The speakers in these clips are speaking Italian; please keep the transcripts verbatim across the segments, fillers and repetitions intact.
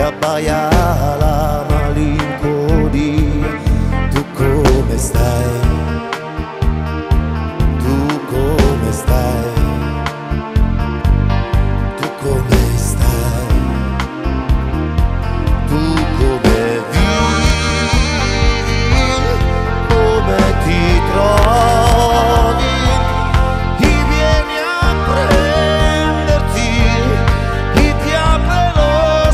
abbaia la malinconia. Tu come stai? Tu come stai? Tu come stai? Tu come vivi? Come ti trovi? Chi viene a prenderti? Chi ti apre lo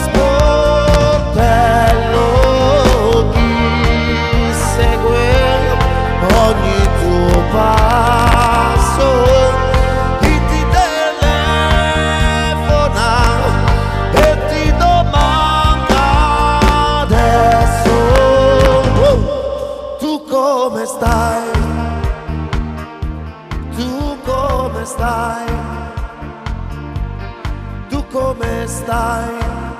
sportello? Chi segue ogni tuo passo? Chi ti telefona e ti domanda adesso uh, tu come stai? Tu come stai? Tu come stai?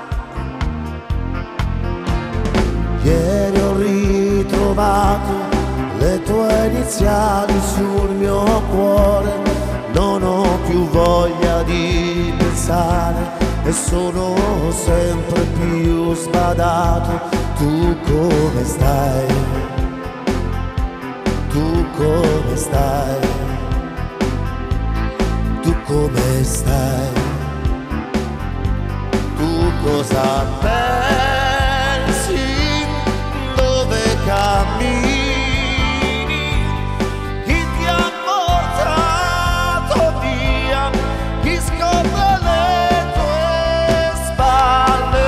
Ieri ho ritrovato le tue iniziali sul mio cuore, non ho più voglia di pensare e sono sempre più sbadato. Tu come stai? Tu come stai? Tu come stai? Tu cosa pensi? Dove cammini? Chi ti ha portato via? Chi scopre le tue spalle?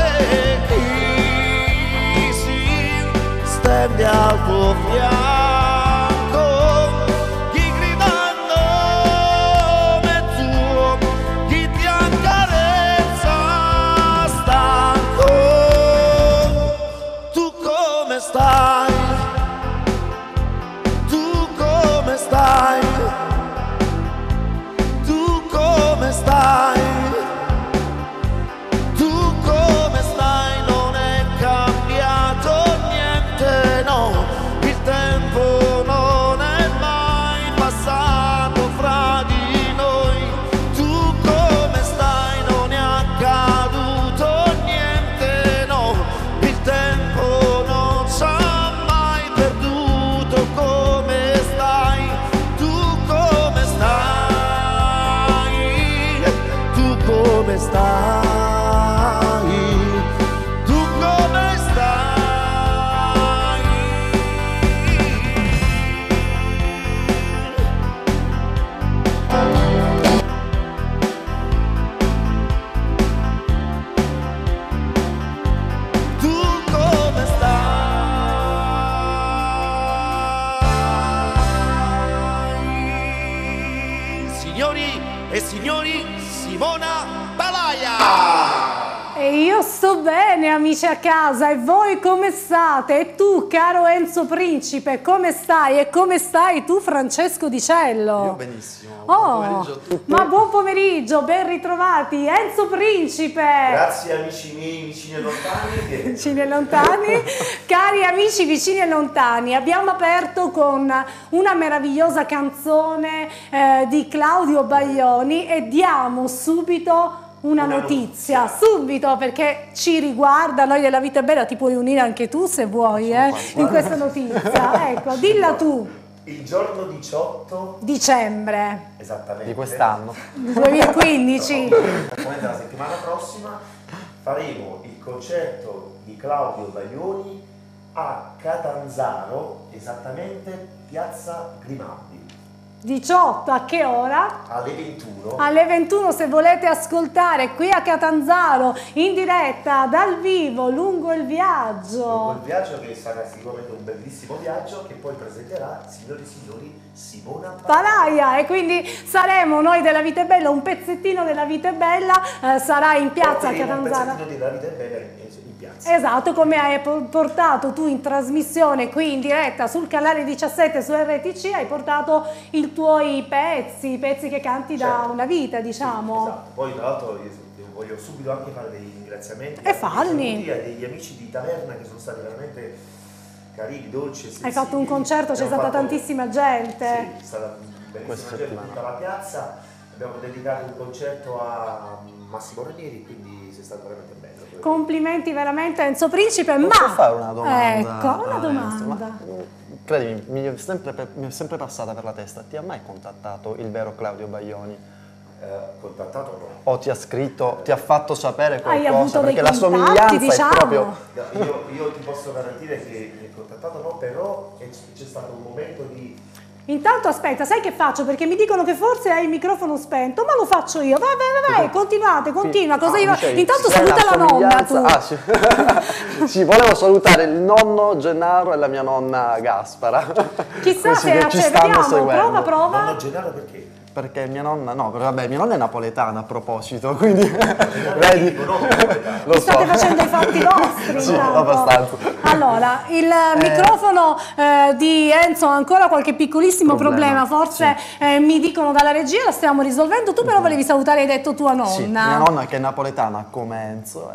Chi si stende al tuo fianco? Chi grida il nome tuo? Chi ti accarezza stanco? Tu come stai? Tu come stai? Tu come stai? Tu come stai? Non è cambiato niente, no. Il tempo non è mai passato fra di noi. Tu come stai? Non è accaduto niente, no. Il tempo non ci ha mai perduto. Come stai? Tu come stai? Tu come stai? Tu come stai? Tu come stai? Signori e signori, Simona Balaia! E io sto bene, amici a casa, e voi come state? E tu, caro Enzo Principe, come stai? E come stai tu, Francesco Di Cello? Io benissimo, buon Oh, pomeriggio a tutti. ma buon pomeriggio, ben ritrovati, Enzo Principe! Grazie amici miei vicini e lontani. che- Vicini e lontani, cari amici vicini e lontani, abbiamo aperto con una meravigliosa canzone eh, di Claudio Baglioni e diamo subito una, Una notizia, notizia. subito, perché ci riguarda, noi della Vita è Bella, ti puoi unire anche tu se vuoi eh, in questa notizia, ecco, dilla tu, Il giorno diciotto dicembre esattamente Di quest'anno. duemilaquindici. esattamente la settimana prossima faremo il concerto di Claudio Baglioni a Catanzaro, esattamente Piazza Grimaldi, diciotto a che ora? alle ventuno. Alle ventuno, se volete ascoltare qui a Catanzaro in diretta dal vivo lungo il viaggio. Quel viaggio che sarà sicuramente un bellissimo viaggio che poi presenterà, signori e signori, Simona Balaia, e quindi saremo noi della Vita è Bella, un pezzettino della Vita è Bella eh, sarà in piazza a Porteremo un Catanzaro. pezzettino della Vita è Bella in, in piazza. Esatto, come hai po- portato tu in trasmissione qui in diretta sul canale diciassette su R T C, hai portato i tuoi pezzi, i pezzi che canti da Certo. una vita, diciamo. Sì, esatto. Poi tra l'altro io voglio subito anche fare dei ringraziamenti E falli. a degli amici di Taverna che sono stati veramente carini, dolci e sensibili. Hai fatto un concerto, c'è Abbiamo stata fatto- tantissima gente. Sì, è stata bellissima Questa gente in settimana. tutta la piazza. Abbiamo dedicato un concerto a Massimo Ranieri, quindi è stato veramente bello. Complimenti veramente a Enzo Principe, Posso ma... fare una domanda? Ecco, una a domanda. Enzo? Ma, credimi, mi è, sempre, mi è sempre passata per la testa, ti ha mai contattato il vero Claudio Baglioni? Eh, contattato no. O ti ha scritto, ti ha fatto sapere qualcosa? Hai avuto Perché dei la contatti, somiglianza diciamo. è proprio... No, io, io ti posso garantire che mi ha contattato no, però c'è stato un momento di... Intanto aspetta, sai che faccio? Perché mi dicono che forse hai il microfono spento, ma lo faccio io. Vai, vai, vai, vai, continuate, continua. Cosa Ah, io... dicevi, Intanto se saluta la nonna tu. Ah, sì. Sì, volevo salutare il nonno Gennaro e la mia nonna Gaspara. Chissà Questi se che ci cioè, stanno vediamo, seguendo. prova, prova. Nonno Gennaro perché? Perché mia nonna, no, vabbè, mia nonna è napoletana a proposito, quindi vedi, lo Mi so. state facendo i fatti vostri. Sì, intanto. abbastanza. Allora, il Eh. microfono eh, di Enzo ha ancora qualche piccolissimo problema, Problema, forse eh, mi dicono dalla regia, la stiamo risolvendo, tu però volevi salutare, hai detto tua nonna. Sì, mia nonna che è napoletana come Enzo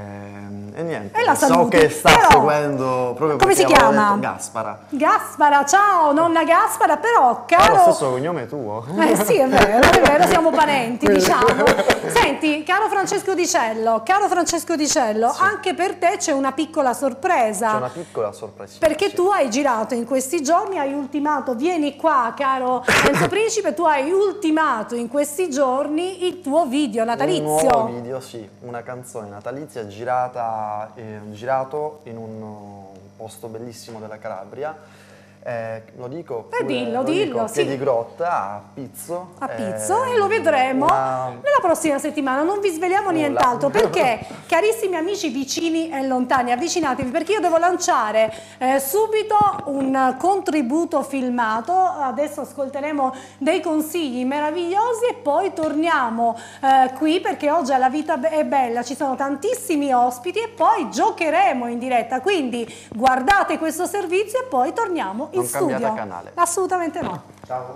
e, e niente, E la so saluti, che sta però- seguendo proprio Come si perché avevo chiama? detto Gaspara. Gaspara, ciao nonna Gaspara, però Ha caro... lo stesso cognome tuo. Eh sì, è vero, è vero, siamo parenti, diciamo. Senti, caro Francesco Dicello, caro Francesco Dicello, Sì. anche per te c'è una piccola sorpresa. C'è una piccola sorpresa. Perché sì. tu hai girato in questi giorni, hai ultimato, vieni qua caro Enzo Principe, tu hai ultimato in questi giorni il tuo video natalizio. Un nuovo video, sì, una canzone natalizia girata, eh, girato in un uh, posto bellissimo della Calabria. Eh, lo dico, Eh, pure- dillo, lo dillo, dico, sì. Piedigrotta a Pizzo. A Pizzo eh, e lo vedremo una- nella prossima settimana, non vi sveliamo Nulla. nient'altro perché carissimi amici vicini e lontani, avvicinatevi perché io devo lanciare eh, subito un contributo filmato, adesso ascolteremo dei consigli meravigliosi e poi torniamo eh, qui perché oggi alla Vita è Bella ci sono tantissimi ospiti e poi giocheremo in diretta, quindi guardate questo servizio e poi torniamo in Non cambiate studio. canale. Assolutamente no. Ciao.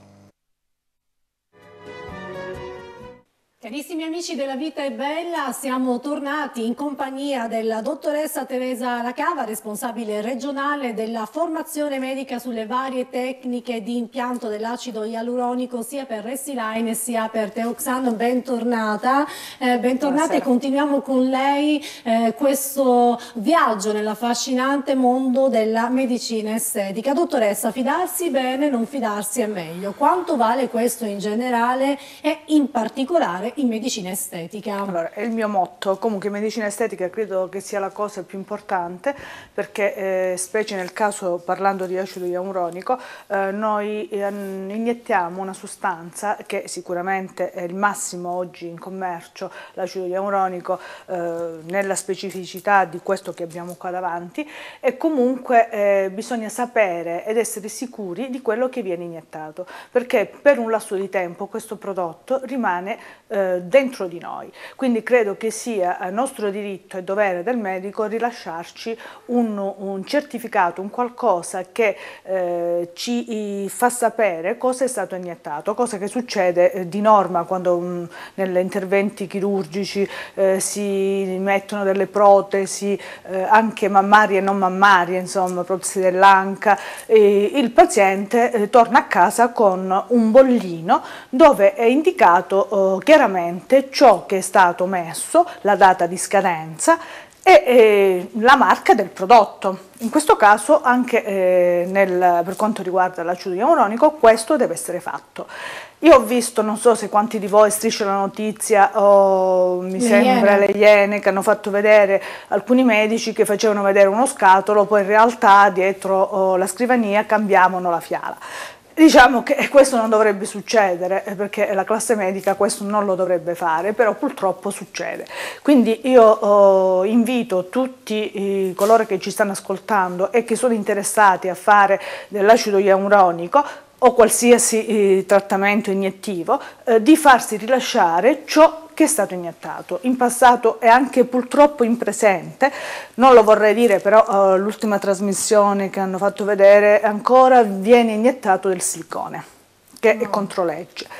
Carissimi amici della Vita è Bella, siamo tornati in compagnia della dottoressa Teresa Lacava, responsabile regionale della formazione medica sulle varie tecniche di impianto dell'acido ialuronico sia per Restylane sia per Teoxan. Bentornata, eh, bentornata e continuiamo con lei eh, questo viaggio nell'affascinante mondo della medicina estetica. Dottoressa, fidarsi bene, non fidarsi è meglio. Quanto vale questo in generale e in particolare in medicina estetica? Allora, è il mio motto, comunque in medicina estetica credo che sia la cosa più importante perché eh, specie nel caso parlando di acido ialuronico eh, noi eh, iniettiamo una sostanza che sicuramente è il massimo oggi in commercio, l'acido ialuronico eh, nella specificità di questo che abbiamo qua davanti e comunque eh, bisogna sapere ed essere sicuri di quello che viene iniettato perché per un lasso di tempo questo prodotto rimane eh, dentro di noi, quindi credo che sia nostro diritto e dovere del medico rilasciarci un, un certificato, un qualcosa che eh, ci fa sapere cosa è stato iniettato, cosa che succede eh, di norma quando mh, negli interventi chirurgici eh, si mettono delle protesi eh, anche mammarie e non mammarie, insomma protesi dell'anca, eh, il paziente eh, torna a casa con un bollino dove è indicato eh, chiaramente ciò che è stato messo, la data di scadenza e eh, la marca del prodotto. In questo caso anche eh, nel, per quanto riguarda l'acido ialuronico questo deve essere fatto. Io ho visto, non so se quanti di voi Striscia la Notizia o mi Le sembra Iene. le Iene che hanno fatto vedere alcuni medici che facevano vedere uno scatolo, poi in realtà dietro oh, la scrivania cambiavano la fiala. Diciamo che questo non dovrebbe succedere perché la classe medica questo non lo dovrebbe fare, però purtroppo succede. Quindi io oh, invito tutti eh, coloro che ci stanno ascoltando e che sono interessati a fare dell'acido ialuronico o qualsiasi eh, trattamento iniettivo, eh, di farsi rilasciare ciò che è stato iniettato. In passato e anche purtroppo in presente, non lo vorrei dire, però eh, l'ultima trasmissione che hanno fatto vedere ancora viene iniettato del silicone, che No. è contro legge.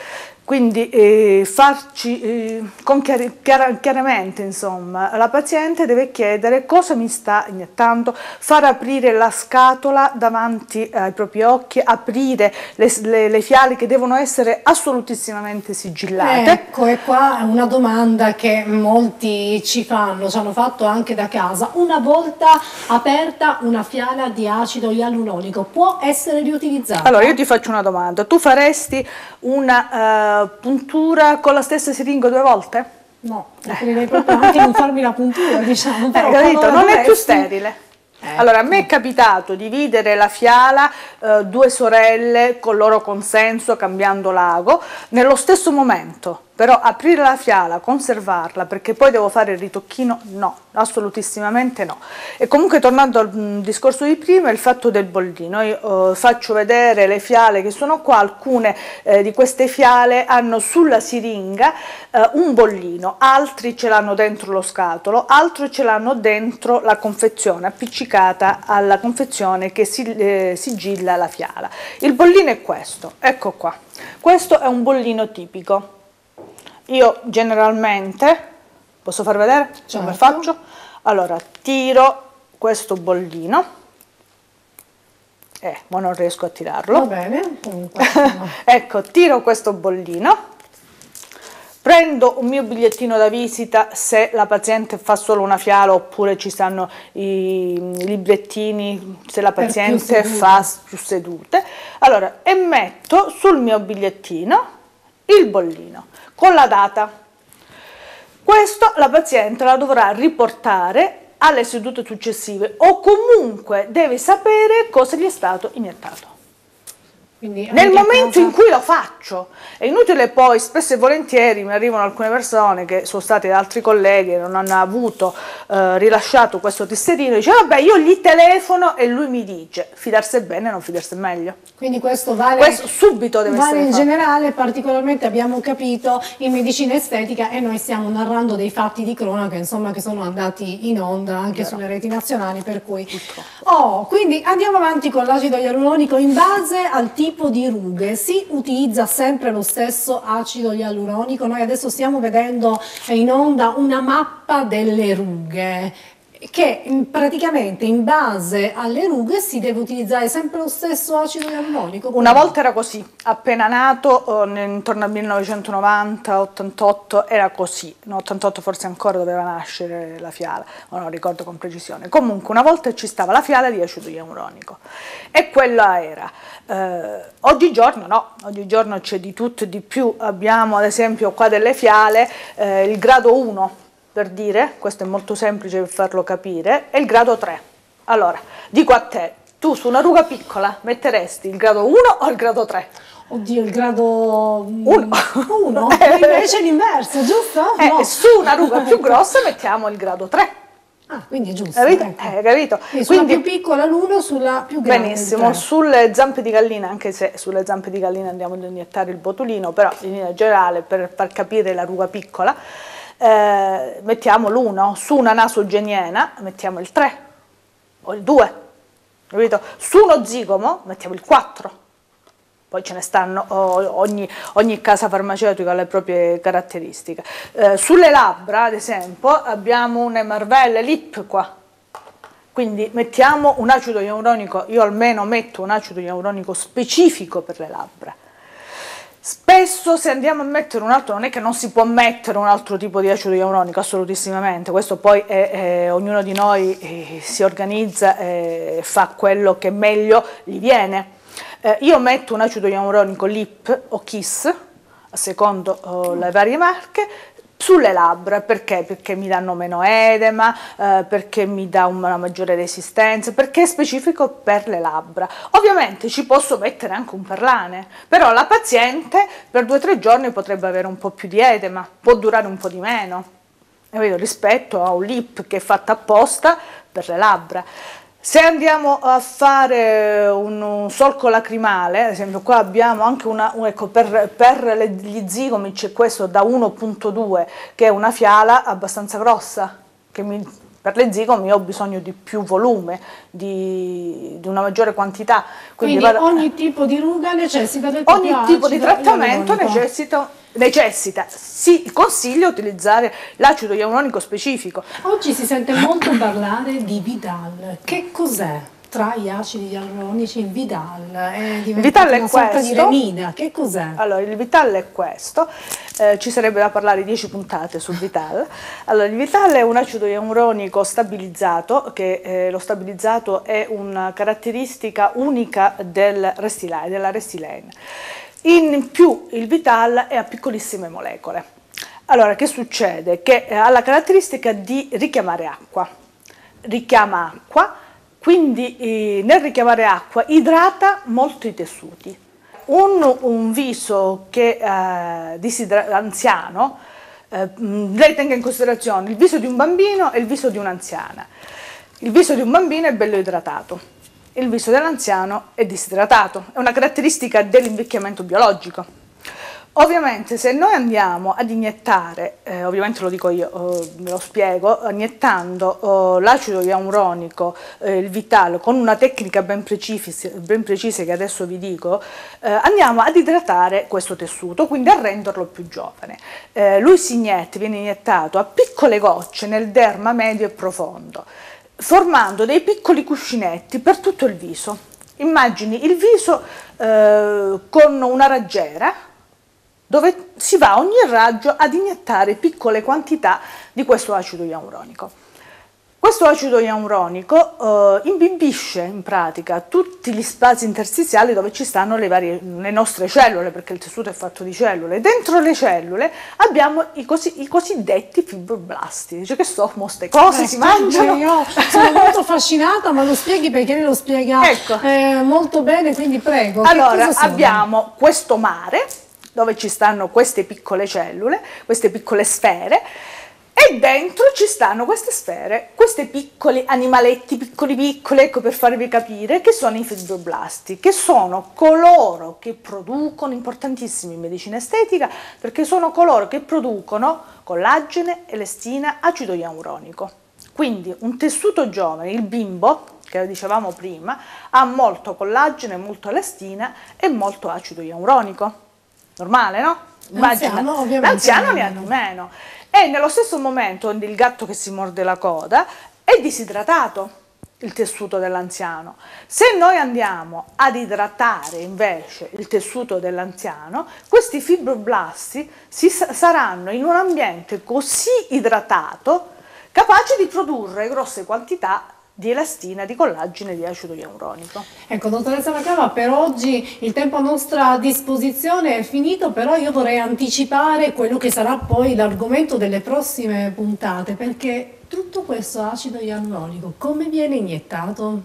Quindi eh, farci eh, con chiari, chiara, chiaramente, insomma, la paziente deve chiedere cosa mi sta iniettando, far aprire la scatola davanti ai propri occhi, aprire le, le, le fiale che devono essere assolutissimamente sigillate. Ecco, e qua è una domanda che molti ci fanno, ci hanno fatto anche da casa. Una volta aperta una fiala di acido ialuronico può essere riutilizzata? Allora, io ti faccio una domanda. Tu faresti una uh, puntura con la stessa siringa due volte? No, preferirei proprio anche non farmi la puntura, diciamo. Però eh, capito? Non dovresti... è più sterile. Ecco. Allora, a me è capitato di dividere la fiala, eh, due sorelle con loro consenso, cambiando l'ago, nello stesso momento. Però aprire la fiala, conservarla, perché poi devo fare il ritocchino, no, assolutissimamente no. E comunque, tornando al mh, discorso di prima, il fatto del bollino, io eh, faccio vedere le fiale che sono qua, alcune eh, di queste fiale hanno sulla siringa eh, un bollino, altri ce l'hanno dentro lo scatolo, altri ce l'hanno dentro la confezione, appiccicata alla confezione che si, eh, sigilla la fiala. Il bollino è questo, ecco qua, questo è un bollino tipico. Io generalmente, posso far vedere certo. come faccio? Allora, tiro questo bollino, eh, ma non riesco a tirarlo. Va bene, comunque. Ecco, tiro questo bollino, prendo un mio bigliettino da visita se la paziente fa solo una fiala oppure ci stanno i, i librettini se la paziente più fa più sedute. Allora, e metto sul mio bigliettino il bollino con la data. Questo la paziente la dovrà riportare alle sedute successive o comunque deve sapere cosa gli è stato iniettato. Quindi nel momento casa... in cui lo faccio. È inutile poi, spesso e volentieri mi arrivano alcune persone che sono state da altri colleghi e non hanno avuto eh, rilasciato questo tesserino, dice vabbè io gli telefono e lui mi dice, fidarsi è bene, non fidarsi è meglio. Quindi questo vale, questo subito deve vale essere in fatto. generale, particolarmente abbiamo capito in medicina estetica e noi stiamo narrando dei fatti di cronaca insomma che sono andati in onda anche sulle reti nazionali, per cui oh, quindi andiamo avanti con l'acido ialuronico. In base al tipo di rughe si utilizza sempre lo stesso acido ialuronico? Noi adesso stiamo vedendo in onda una mappa delle rughe che praticamente in base alle rughe si deve utilizzare sempre lo stesso acido ialuronico. Una volta era così, appena nato, eh, intorno al millenovecentonovanta ottantotto era così, no, ottantotto forse ancora doveva nascere la fiala, ma non ricordo con precisione. Comunque una volta ci stava la fiala di acido ialuronico e quella era. Eh, oggigiorno no, oggigiorno c'è di tutto e di più, abbiamo ad esempio qua delle fiale, eh, il grado uno, per dire, questo è molto semplice per farlo capire, è il grado tre. Allora, dico a te, tu su una ruga piccola metteresti il grado uno o il grado tre? Oddio, il grado uno. uno? Invece è l'inverso, giusto? Eh, no. Su una ruga più grossa mettiamo il grado tre. Ah, quindi è giusto. Capito? Ecco. Eh, capito? Quindi sulla Quindi, più piccola l'uno, sulla più grande. benissimo, sulle zampe di gallina, anche se sulle zampe di gallina andiamo ad iniettare il botulino, però in linea generale per far capire la ruga piccola, Eh, mettiamo l'uno, su una nasogeniena mettiamo il tre o il due, capito? Su uno zigomo mettiamo il quattro, poi ce ne stanno, oh, ogni, ogni casa farmaceutica ha le proprie caratteristiche. Eh, sulle labbra ad esempio abbiamo un Marvelle Lip qua, quindi mettiamo un acido ialuronico, io almeno metto un acido ialuronico specifico per le labbra. Spesso se andiamo a mettere un altro, non è che non si può mettere un altro tipo di acido ialuronico, assolutissimamente, questo poi è, è, ognuno di noi eh, si organizza e fa quello che meglio gli viene. Eh, io metto un acido ialuronico Lip o Kiss, a secondo oh, le varie marche, sulle labbra. Perché? Perché mi danno meno edema, eh, perché mi dà una maggiore resistenza, perché è specifico per le labbra. Ovviamente ci posso mettere anche un perlane, però la paziente per due o tre giorni potrebbe avere un po' più di edema, può durare un po' di meno, rispetto a un lip che è fatto apposta per le labbra. Se andiamo a fare un, un solco lacrimale, ad esempio qua abbiamo anche una, ecco, per, per le, gli zigomi c'è questo da uno punto due che è una fiala abbastanza grossa, che mi, per le zigomi ho bisogno di più volume, di, di una maggiore quantità. Quindi, Quindi vado, ogni tipo di ruga necessita del ogni proprio tipo di acido trattamento ialuronico. necessita necessita, si consiglia utilizzare l'acido ialuronico specifico. Oggi si sente molto parlare di Vidal. Che cos'è? Tra gli acidi ialuronici il Vidal è diventato una sorta di remina. Che cos'è? Allora, il Vital è questo, eh, ci sarebbe da parlare dieci puntate sul Vital. Allora, il Vital è un acido ialuronico stabilizzato, che eh, lo stabilizzato è una caratteristica unica del Restylane, della Restylane. In più il Vital è a piccolissime molecole. Allora, che succede? Che ha la caratteristica di richiamare acqua. Richiama acqua, quindi eh, nel richiamare acqua idrata molto i tessuti. Un, un viso che eh, disidra- anziano, eh, lei tenga in considerazione il viso di un bambino e il viso di un'anziana. Il viso di un bambino è bello idratato, il viso dell'anziano è disidratato, è una caratteristica dell'invecchiamento biologico. Ovviamente se noi andiamo ad iniettare, eh, ovviamente lo dico io, eh, ve lo spiego, iniettando eh, l'acido ialuronico, eh, il Vital, con una tecnica ben precisa, ben precisa che adesso vi dico, eh, andiamo ad idratare questo tessuto, quindi a renderlo più giovane. Eh, lui si inietta, viene iniettato a piccole gocce nel derma medio e profondo, formando dei piccoli cuscinetti per tutto il viso. Immagini il viso eh, con una raggiera, dove si va ogni raggio ad iniettare piccole quantità di questo acido ialuronico. Questo acido ialuronico eh, imbibisce in pratica tutti gli spazi interstiziali dove ci stanno le, varie, le nostre cellule, perché il tessuto è fatto di cellule. Dentro le cellule abbiamo i, cosi, i cosiddetti fibroblasti. Dice che so, queste cose eh, si mangiano. Io sono molto affascinata, ma lo spieghi perché lei lo spiega ecco. eh, molto bene, quindi prego. Allora, abbiamo questo mare, dove ci stanno queste piccole cellule, queste piccole sfere, e dentro ci stanno queste sfere, questi piccoli animaletti, piccoli piccoli, ecco per farvi capire, che sono i fibroblasti, che sono coloro che producono, importantissimi in medicina estetica, perché sono coloro che producono collagene, elastina, acido ialuronico. Quindi un tessuto giovane, il bimbo, che dicevamo prima, ha molto collagene, molto elastina e molto acido ialuronico. Normale, no? L'anziano L'anziano ne ha di meno. E nello stesso momento il gatto che si morde la coda è disidratato il tessuto dell'anziano. Se noi andiamo ad idratare invece il tessuto dell'anziano, questi fibroblasti si saranno in un ambiente così idratato capace di produrre grosse quantità di elastina, di collagene e di acido ialuronico. Ecco, dottoressa Lacava, per oggi il tempo a nostra disposizione è finito, però io vorrei anticipare quello che sarà poi l'argomento delle prossime puntate, perché tutto questo acido ialuronico come viene iniettato?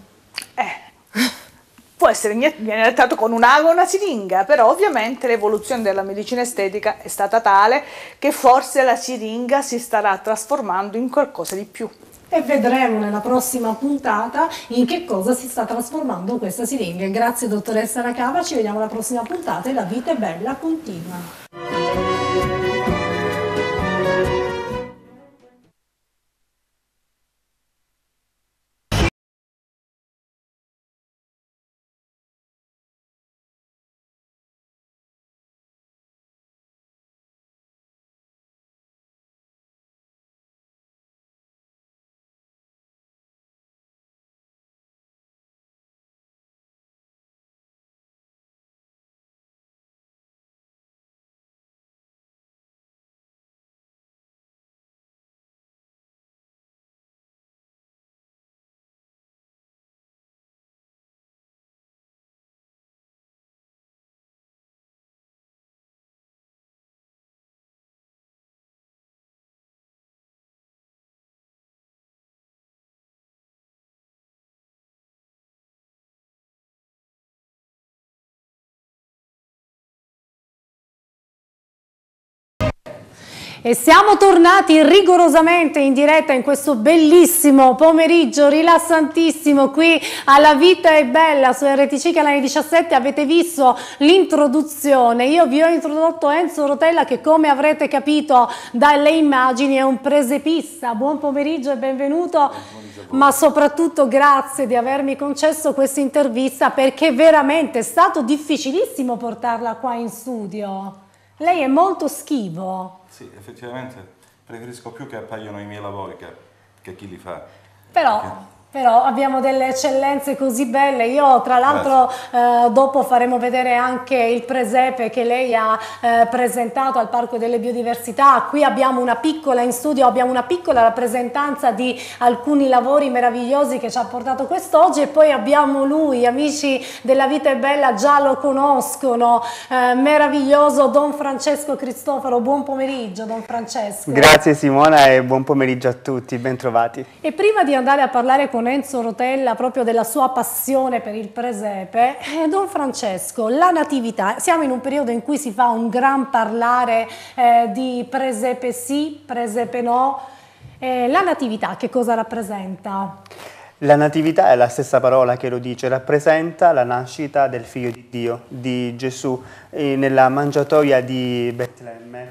Eh, può essere iniettato con un'ago o una siringa, però ovviamente l'evoluzione della medicina estetica è stata tale che forse la siringa si starà trasformando in qualcosa di più. E vedremo nella prossima puntata in che cosa si sta trasformando questa siringa. Grazie dottoressa Lacava, ci vediamo alla prossima puntata e la vita è bella continua. E siamo tornati rigorosamente in diretta in questo bellissimo pomeriggio rilassantissimo qui alla Vita è Bella su R T C canale diciassette. Avete visto l'introduzione, io vi ho introdotto Enzo Rotella che, come avrete capito dalle immagini, è un presepista. Buon pomeriggio e benvenuto, ma soprattutto grazie di avermi concesso questa intervista, perché veramente è stato difficilissimo portarla qua in studio. Lei è molto schivo. Sì, effettivamente preferisco più che appaiano i miei lavori che, che chi li fa. Però... Perché... Però abbiamo delle eccellenze così belle. Io tra l'altro eh, dopo faremo vedere anche il presepe che lei ha eh, presentato al Parco delle Biodiversità. Qui abbiamo una piccola, in studio abbiamo una piccola rappresentanza di alcuni lavori meravigliosi che ci ha portato quest'oggi, e poi abbiamo lui, amici della Vita è Bella già lo conoscono, eh, meraviglioso Don Francesco Cristofaro. Buon pomeriggio Don Francesco. Grazie Simona e buon pomeriggio a tutti, ben trovati. E prima di andare a parlare con Enzo Rotella proprio della sua passione per il presepe, eh, Don Francesco, la natività, siamo in un periodo in cui si fa un gran parlare eh, di presepe sì, presepe no, eh, la natività che cosa rappresenta? La natività è la stessa parola che lo dice, rappresenta la nascita del figlio di Dio, di Gesù, eh, nella mangiatoia di Betlemme.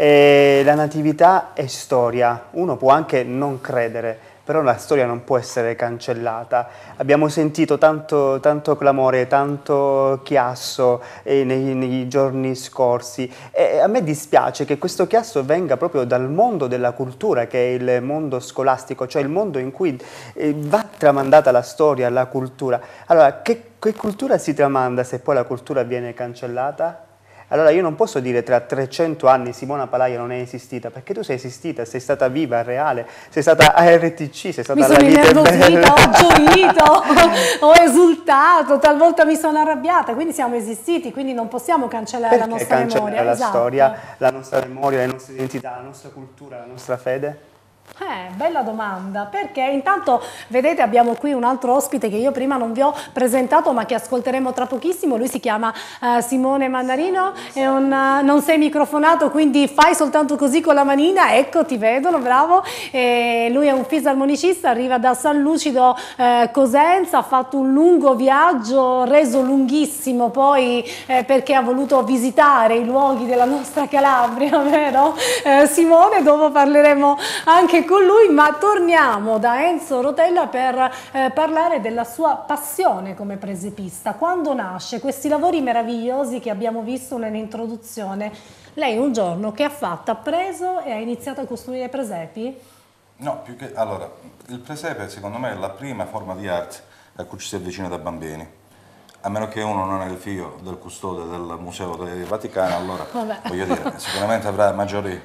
E la natività è storia, uno può anche non credere, però la storia non può essere cancellata. Abbiamo sentito tanto, tanto clamore, tanto chiasso eh, nei, nei giorni scorsi, e a me dispiace che questo chiasso venga proprio dal mondo della cultura, che è il mondo scolastico, cioè il mondo in cui eh, va tramandata la storia, la cultura. Allora, che, che cultura si tramanda se poi la cultura viene cancellata? Allora io non posso dire tra trecento anni Simona Palaia non è esistita, perché tu sei esistita, sei stata viva, reale, sei stata a R T C, sei stata mi alla sono Vita è innervosita, Bella. ho gioito, ho esultato, talvolta mi sono arrabbiata, quindi siamo esistiti, quindi non possiamo cancellare Perché la nostra cancellare memoria. la Esatto. storia, la nostra memoria, le nostre identità, la nostra cultura, la nostra fede? Eh, bella domanda, perché intanto vedete abbiamo qui un altro ospite che io prima non vi ho presentato ma che ascolteremo tra pochissimo. Lui si chiama uh, Simone Mannarino, è un, uh, non sei microfonato quindi fai soltanto così con la manina, ecco ti vedono, bravo. E lui è un fisarmonicista, arriva da San Lucido eh, Cosenza, ha fatto un lungo viaggio, reso lunghissimo poi eh, perché ha voluto visitare i luoghi della nostra Calabria, vero? Eh, Simone, dopo parleremo anche con lui, ma torniamo da Enzo Rotella per eh, parlare della sua passione come presepista. Quando nasce questi lavori meravigliosi che abbiamo visto nell'introduzione, lei un giorno che ha fatto? Ha preso e ha iniziato a costruire presepi? No, più che... Allora, il presepe secondo me è la prima forma di arte a cui ci si avvicina da bambini. A meno che uno non è il figlio del custode del Museo del Vaticano, allora Vabbè. voglio dire, sicuramente avrà maggiori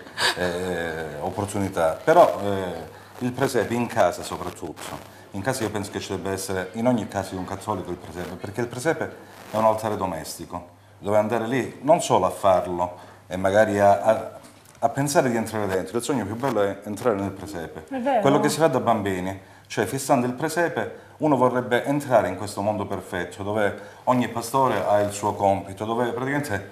eh, opportunità. Però eh, il presepe in casa soprattutto, in casa io penso che ci debba essere in ogni casa di un cattolico il presepe, perché il presepe è un altare domestico, dove andare lì non solo a farlo e magari a, a, a pensare di entrare dentro, il sogno più bello è entrare nel presepe. È vero. Quello che si fa da bambini, cioè fissando il presepe, uno vorrebbe entrare in questo mondo perfetto, dove ogni pastore ha il suo compito, dove praticamente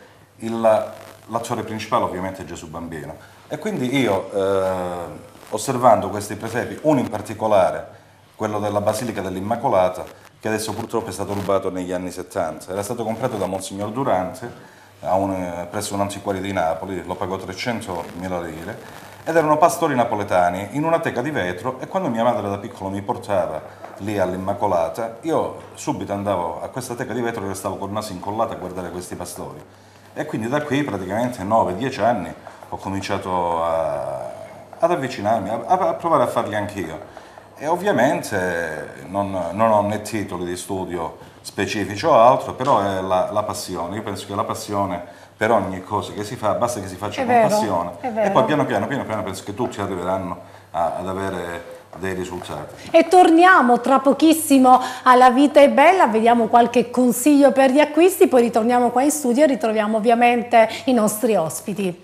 l'attore principale ovviamente è Gesù Bambino. E quindi io, eh, osservando questi presepi, uno in particolare, quello della Basilica dell'Immacolata, che adesso purtroppo è stato rubato negli anni settanta, era stato comprato da Monsignor Durante, a un, presso un antiquario di Napoli, lo pagò trecentomila lire, ed erano pastori napoletani in una teca di vetro, e quando mia madre da piccolo mi portava lì all'Immacolata, io subito andavo a questa teca di vetro e restavo col naso incollato a guardare questi pastori. E quindi da qui praticamente nove dieci anni ho cominciato a, ad avvicinarmi, a, a provare a farli anch'io. E ovviamente non, non ho né titoli di studio specifici o altro, però è la, la passione. Io penso che la passione per ogni cosa che si fa, basta che si faccia È con vero, passione, è vero. e poi piano piano, piano piano penso che tutti arriveranno a, ad avere dei risultati. E torniamo tra pochissimo alla Vita è Bella, vediamo qualche consiglio per gli acquisti, poi ritorniamo qua in studio e ritroviamo ovviamente i nostri ospiti.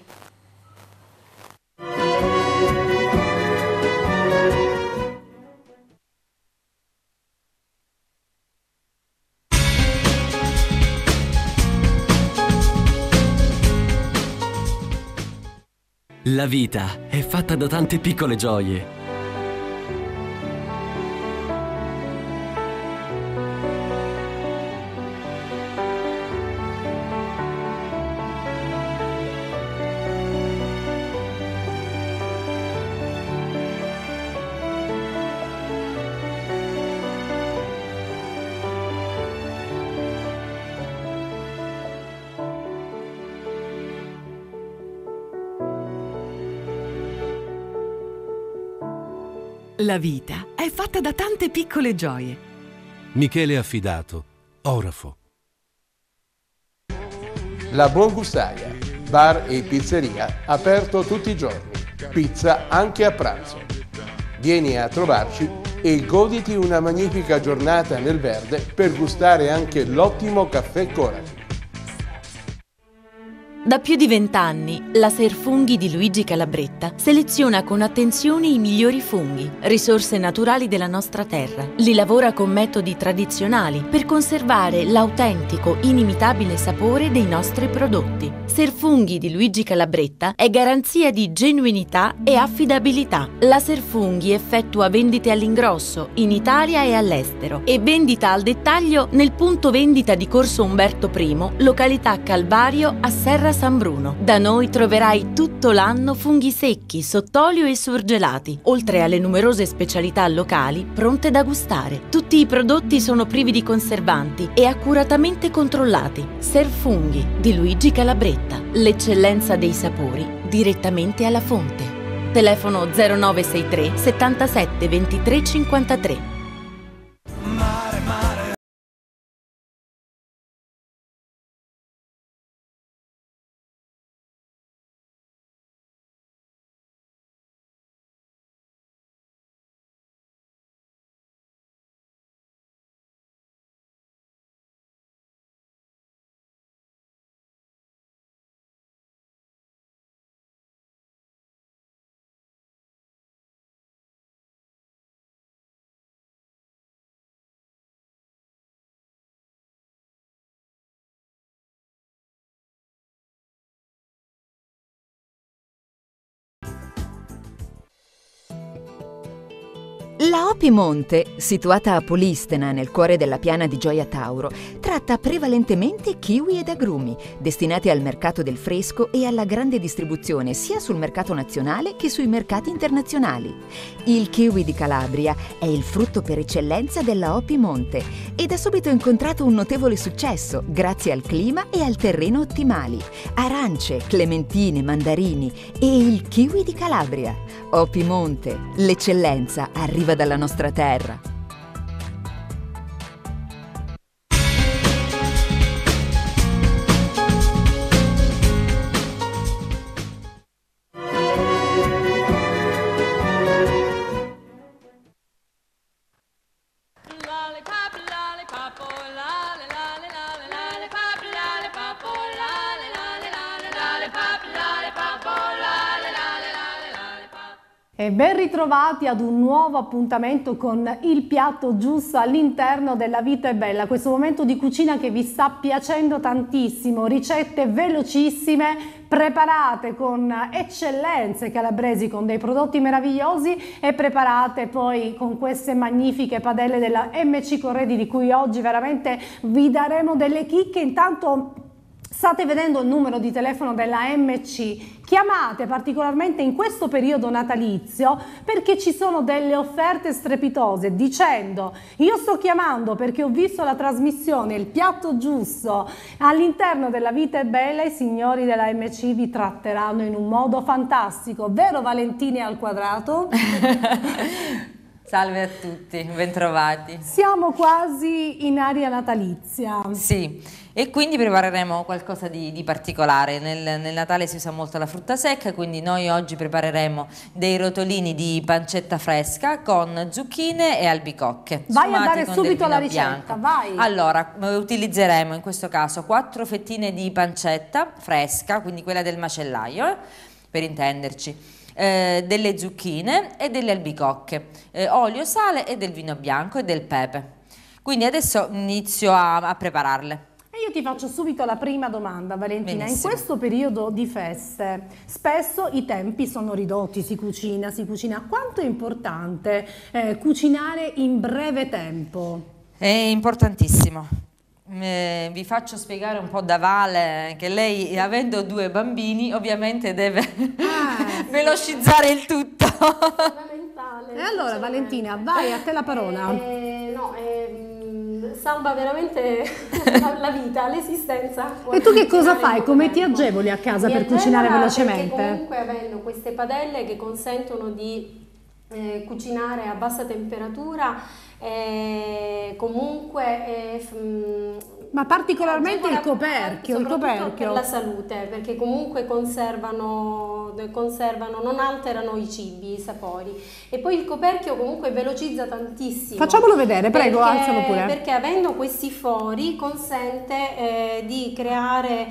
La vita è fatta da tante piccole gioie. La vita è fatta da tante piccole gioie. Michele Affidato, Orafo. La Buon Gustaia, bar e pizzeria aperto tutti i giorni, pizza anche a pranzo. Vieni a trovarci e goditi una magnifica giornata nel verde per gustare anche l'ottimo caffè Coraci. Da più di vent'anni, la Serfunghi di Luigi Calabretta seleziona con attenzione i migliori funghi, risorse naturali della nostra terra. Li lavora con metodi tradizionali per conservare l'autentico, inimitabile sapore dei nostri prodotti. Serfunghi di Luigi Calabretta è garanzia di genuinità e affidabilità. La Serfunghi effettua vendite all'ingrosso in Italia e all'estero e vendita al dettaglio nel punto vendita di Corso Umberto I, località Calvario a Serra San Bruno. Da noi troverai tutto l'anno funghi secchi, sott'olio e surgelati, oltre alle numerose specialità locali pronte da gustare. Tutti i prodotti sono privi di conservanti e accuratamente controllati. Serfunghi di Luigi Calabretta, l'eccellenza dei sapori direttamente alla fonte. Telefono zero nove sei tre settantasette ventitré cinquantatré. La Opi Monte, situata a Polistena, nel cuore della piana di Gioia Tauro, tratta prevalentemente kiwi ed agrumi, destinati al mercato del fresco e alla grande distribuzione sia sul mercato nazionale che sui mercati internazionali. Il kiwi di Calabria è il frutto per eccellenza della Opi Monte ed ha subito incontrato un notevole successo grazie al clima e al terreno ottimali. Arance, clementine, mandarini e il kiwi di Calabria. Opi Monte, l'eccellenza arriva dalla nostra terra. E ben ritrovati ad un nuovo appuntamento con il piatto giusto all'interno della Vita è Bella, questo momento di cucina che vi sta piacendo tantissimo, ricette velocissime, preparate con eccellenze calabresi, con dei prodotti meravigliosi e preparate poi con queste magnifiche padelle della M C Corredi di cui oggi veramente vi daremo delle chicche. Intanto state vedendo il numero di telefono della M C, chiamate particolarmente in questo periodo natalizio perché ci sono delle offerte strepitose dicendo io sto chiamando perché ho visto la trasmissione Il piatto giusto all'interno della Vita è Bella, i signori della M C vi tratteranno in un modo fantastico, vero Valentini al quadrato? Salve a tutti, bentrovati. Siamo quasi in aria natalizia. Sì, e quindi prepareremo qualcosa di, di particolare. Nel, nel Natale si usa molto la frutta secca, quindi noi oggi prepareremo dei rotolini di pancetta fresca con zucchine e albicocche. Vai a dare subito la ricetta, vai! Allora, utilizzeremo in questo caso quattro fettine di pancetta fresca, quindi quella del macellaio, eh, per intenderci. Eh, delle zucchine e delle albicocche, eh, olio, sale e del vino bianco e del pepe. Quindi adesso inizio a, a prepararle. E io ti faccio subito la prima domanda, Valentina. Benissimo. In questo periodo di feste spesso i tempi sono ridotti, si cucina, si cucina. Quanto è importante eh, cucinare in breve tempo? È importantissimo. Eh, vi faccio spiegare un po' da Vale che lei, avendo due bambini, ovviamente deve ah, velocizzare il tutto. Fondamentale. E allora Valentina, vai, a te la parola. Eh, eh, no, eh, salva veramente la, la vita, l'esistenza. E tu che cosa fai? Come ti agevoli a casa Mi per cucinare velocemente? Perché comunque avendo queste padelle che consentono di eh, cucinare a bassa temperatura e comunque eh, ma particolarmente il coperchio, il coperchio per la salute, perché comunque conservano, conservano, non alterano i cibi, i sapori. E poi il coperchio comunque velocizza tantissimo. Facciamolo vedere, prego, perché, alzalo pure. Perché avendo questi fori consente eh, di creare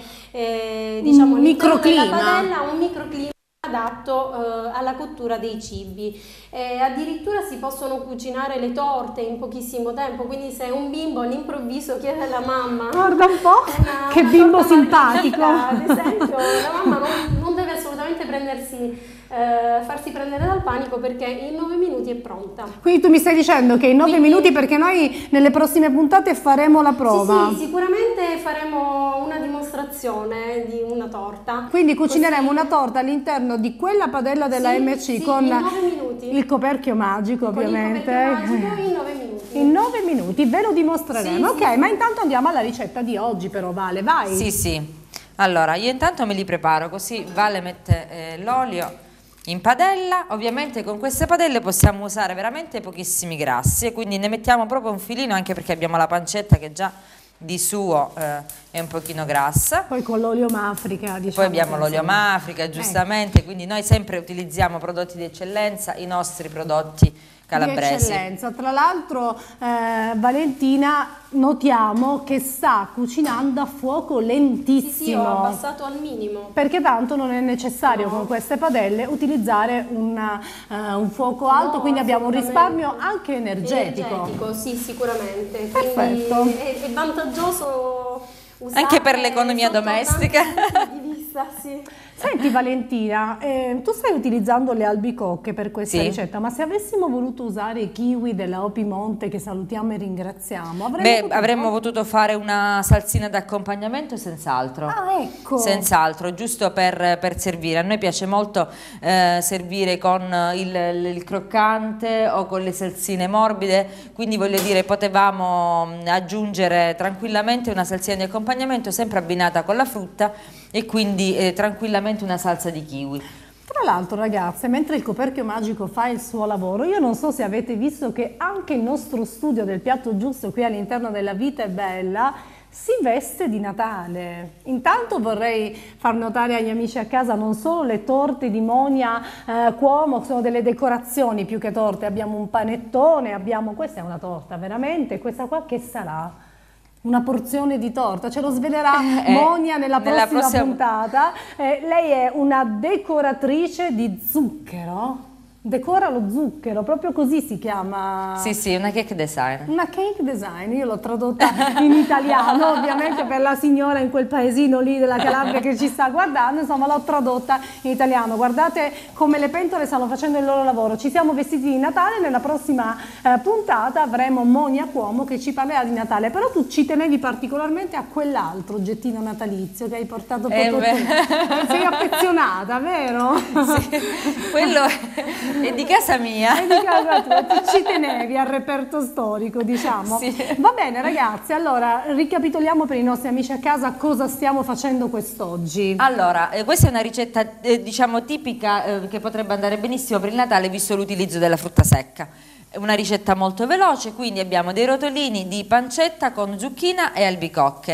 eh, diciamo, un microclima. Della padella un microclima adatto eh, alla cottura dei cibi. Eh, addirittura si possono cucinare le torte in pochissimo tempo, quindi se un bimbo all'improvviso chiede alla mamma, guarda un po' una, che una bimbo simpatico, margherita, ad esempio, la mamma non, non deve assolutamente prendersi Eh, farsi prendere dal panico, perché in nove minuti è pronta. Quindi tu mi stai dicendo che in nove Quindi, minuti, perché noi nelle prossime puntate faremo la prova. Sì, sì, sicuramente faremo una dimostrazione di una torta. Quindi cucineremo così una torta all'interno di quella padella della sì, M C sì, con in nove minuti. il coperchio magico, Con ovviamente. Il coperchio magico in nove minuti. In nove minuti ve lo dimostreremo. Sì, ok, sì, ma sì. intanto andiamo alla ricetta di oggi, però Vale, vai. Sì, sì. Allora, io intanto me li preparo, così Vale mette eh, l'olio in padella. Ovviamente con queste padelle possiamo usare veramente pochissimi grassi, quindi ne mettiamo proprio un filino, anche perché abbiamo la pancetta che già di suo eh, è un pochino grassa. Poi con l'olio Mafrica, diciamo. Poi abbiamo l'olio Mafrica, giustamente, eh. quindi noi sempre utilizziamo prodotti di eccellenza, i nostri prodotti calabresi. Di eccellenza. Tra l'altro eh, Valentina, notiamo che sta cucinando a fuoco lentissimo. Sì, sì, ho abbassato al minimo. Perché tanto non è necessario no. con queste padelle utilizzare un, uh, un fuoco alto, no, quindi abbiamo un risparmio anche energetico. Energetico, sì, sicuramente. Perfetto. È, è vantaggioso usare anche per l'economia domestica. Di vista, sì. Senti Valentina, eh, tu stai utilizzando le albicocche per questa sì. ricetta, ma se avessimo voluto usare i kiwi della Opi Monte, che salutiamo e ringraziamo, avremmo, Beh, potuto... avremmo potuto fare una salsina d'accompagnamento senz'altro. Ah, ecco. Senz'altro, giusto per, per servire. A noi piace molto eh, servire con il, il croccante o con le salsine morbide, quindi voglio dire, potevamo aggiungere tranquillamente una salsina di accompagnamento sempre abbinata con la frutta e quindi eh, tranquillamente una salsa di kiwi. Tra l'altro ragazze, mentre il coperchio magico fa il suo lavoro, io non so se avete visto che anche il nostro studio del piatto giusto qui all'interno della Vita è Bella si veste di Natale. Intanto vorrei far notare agli amici a casa non solo le torte di Monia eh, Cuomo, sono delle decorazioni più che torte, abbiamo un panettone, abbiamo, questa è una torta veramente, questa qua che sarà? Una porzione di torta, ce lo svelerà eh, Monia nella prossima, nella prossima puntata. Eh, lei è una decoratrice di zucchero, decora lo zucchero, proprio così si chiama. Sì, sì, una cake design. Una cake design, io l'ho tradotta in italiano, ovviamente per la signora in quel paesino lì della Calabria che ci sta guardando, insomma l'ho tradotta in italiano. Guardate come le pentole stanno facendo il loro lavoro. Ci siamo vestiti di Natale, nella prossima eh, puntata avremo Monia Cuomo che ci parlerà di Natale, però tu ci tenevi particolarmente a quell'altro oggettino natalizio che hai portato proprio eh, tu. Sei affezionata, vero? Sì, quello è... È di casa mia. È di casa tua, ti ci tenevi al reperto storico, diciamo. Sì. Va bene ragazzi, allora ricapitoliamo per i nostri amici a casa cosa stiamo facendo quest'oggi. Allora, eh, questa è una ricetta eh, diciamo tipica eh, che potrebbe andare benissimo per il Natale visto l'utilizzo della frutta secca. È una ricetta molto veloce, quindi abbiamo dei rotolini di pancetta con zucchina e albicocche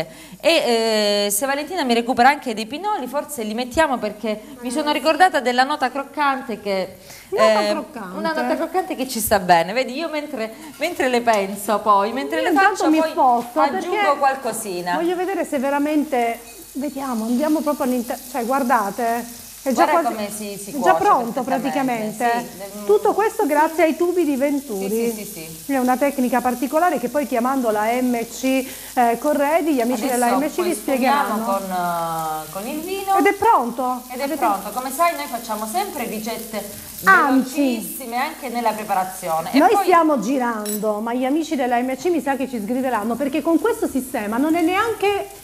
e eh, se Valentina mi recupera anche dei pinoli forse li mettiamo perché mi sono ricordata della nota croccante che nota eh, croccante. una nota croccante che ci sta bene, vedi io mentre, mentre le penso poi, mentre io le faccio mi poi sposto, aggiungo qualcosina. Voglio vedere se veramente, vediamo, andiamo proprio all'interno, cioè guardate. È già, Guarda quasi, come si, si è già cuoce pronto praticamente. sì. Tutto questo grazie ai tubi di Venturi. Sì, sì, sì, sì. È una tecnica particolare che poi chiamando la M C eh, Corredi, gli amici adesso della M C vi spiegheranno. Con, uh, con il vino. Ed è pronto. Ed è pronto. Come sai noi facciamo sempre ricette Anzi, velocissime anche nella preparazione. Noi e poi... stiamo girando, ma gli amici della M C mi sa che ci sgrideranno perché con questo sistema non è neanche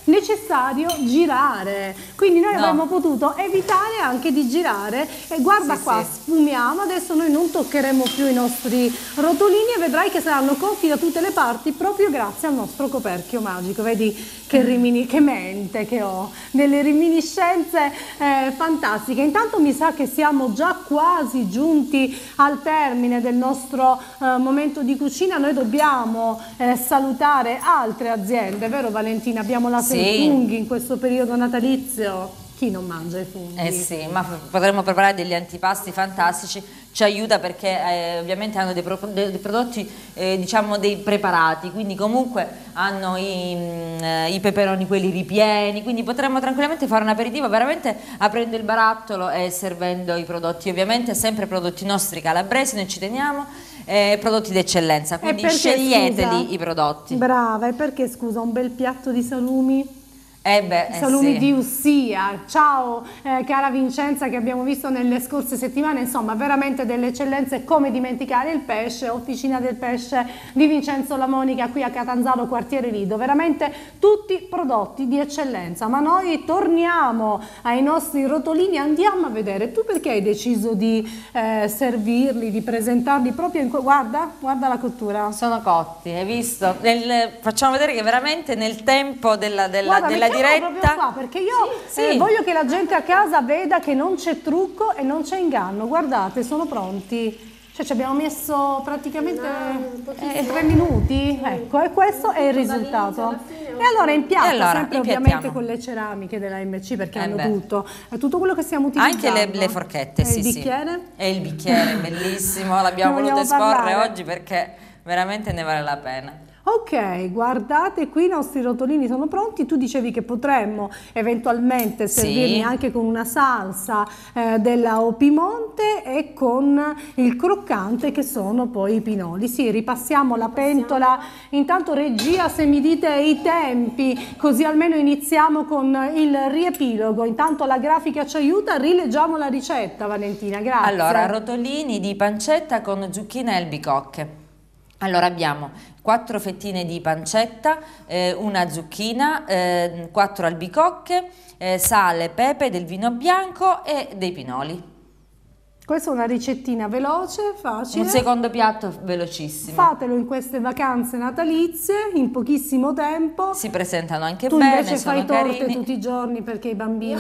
necessario girare, quindi noi No. avremmo potuto evitare anche di girare e guarda Sì, qua, sì. sfumiamo, adesso noi non toccheremo più i nostri rotolini e vedrai che saranno cotti da tutte le parti proprio grazie al nostro coperchio magico. Vedi che, rimini, che mente che ho, delle reminiscenze eh, fantastiche. Intanto mi sa che siamo già quasi giunti al termine del nostro eh, momento di cucina. Noi dobbiamo eh, salutare altre aziende, vero Valentina? Abbiamo la Sì. Funghi in questo periodo natalizio. Chi non mangia i funghi? Eh sì, ma f- potremmo preparare degli antipasti fantastici, ci aiuta perché eh, ovviamente hanno dei, pro- dei prodotti, eh, diciamo dei preparati, quindi comunque hanno i, mm, eh, i peperoni quelli ripieni, quindi potremmo tranquillamente fare un aperitivo veramente aprendo il barattolo e servendo i prodotti, ovviamente sempre prodotti nostri calabresi, noi ci teniamo, eh, prodotti d'eccellenza, quindi perché, sceglieteli scusa? i prodotti. Brava, e perché scusa un bel piatto di salumi? Eh beh, eh Salumi sì. di Ussia, ciao eh, cara Vincenza che abbiamo visto nelle scorse settimane, insomma veramente delle eccellenze, come dimenticare il pesce, Officina del Pesce di Vincenzo La Monica qui a Catanzaro, quartiere Lido, veramente tutti prodotti di eccellenza, ma noi torniamo ai nostri rotolini, andiamo a vedere, tu perché hai deciso di eh, servirli, di presentarli proprio in... guarda, guarda la cottura. Sono cotti, hai visto? Nel- facciamo vedere che veramente nel tempo della, della, Guarda, della mettiamolo diretta proprio qua, perché io Sì, eh, sì. voglio che la gente a casa veda che non c'è trucco e non c'è inganno. Guardate, sono pronti. Cioè ci abbiamo messo praticamente eh, tre minuti. Ecco, e questo è il risultato. E allora in piatto, E allora, sempre impiattiamo. ovviamente con le ceramiche della M C perché Eh hanno beh. tutto. È tutto quello che stiamo utilizzando. Anche le, le forchette, E sì, il sì. bicchiere? E il bicchiere, bellissimo, l'abbiamo Ne voluto vogliamo esporre parlare? oggi perché veramente ne vale la pena. Ok, guardate qui i nostri rotolini sono pronti, tu dicevi che potremmo eventualmente Sì. servirli anche con una salsa eh, della O Piemonte e con il croccante che sono poi i pinoli. Sì, ripassiamo la pentola, intanto regia se mi dite i tempi, così almeno iniziamo con il riepilogo, intanto la grafica ci aiuta, rileggiamo la ricetta Valentina, grazie. Allora, rotolini di pancetta con zucchine e albicocche. Allora abbiamo quattro fettine di pancetta, eh, una zucchina, eh, quattro albicocche, eh, sale, pepe, del vino bianco e dei pinoli. Questa è una ricettina veloce, facile. Un secondo piatto velocissimo. Fatelo in queste vacanze natalizie, in pochissimo tempo. Si presentano anche Tu bene, invece sono fai torte carini. tutti i giorni perché i bambini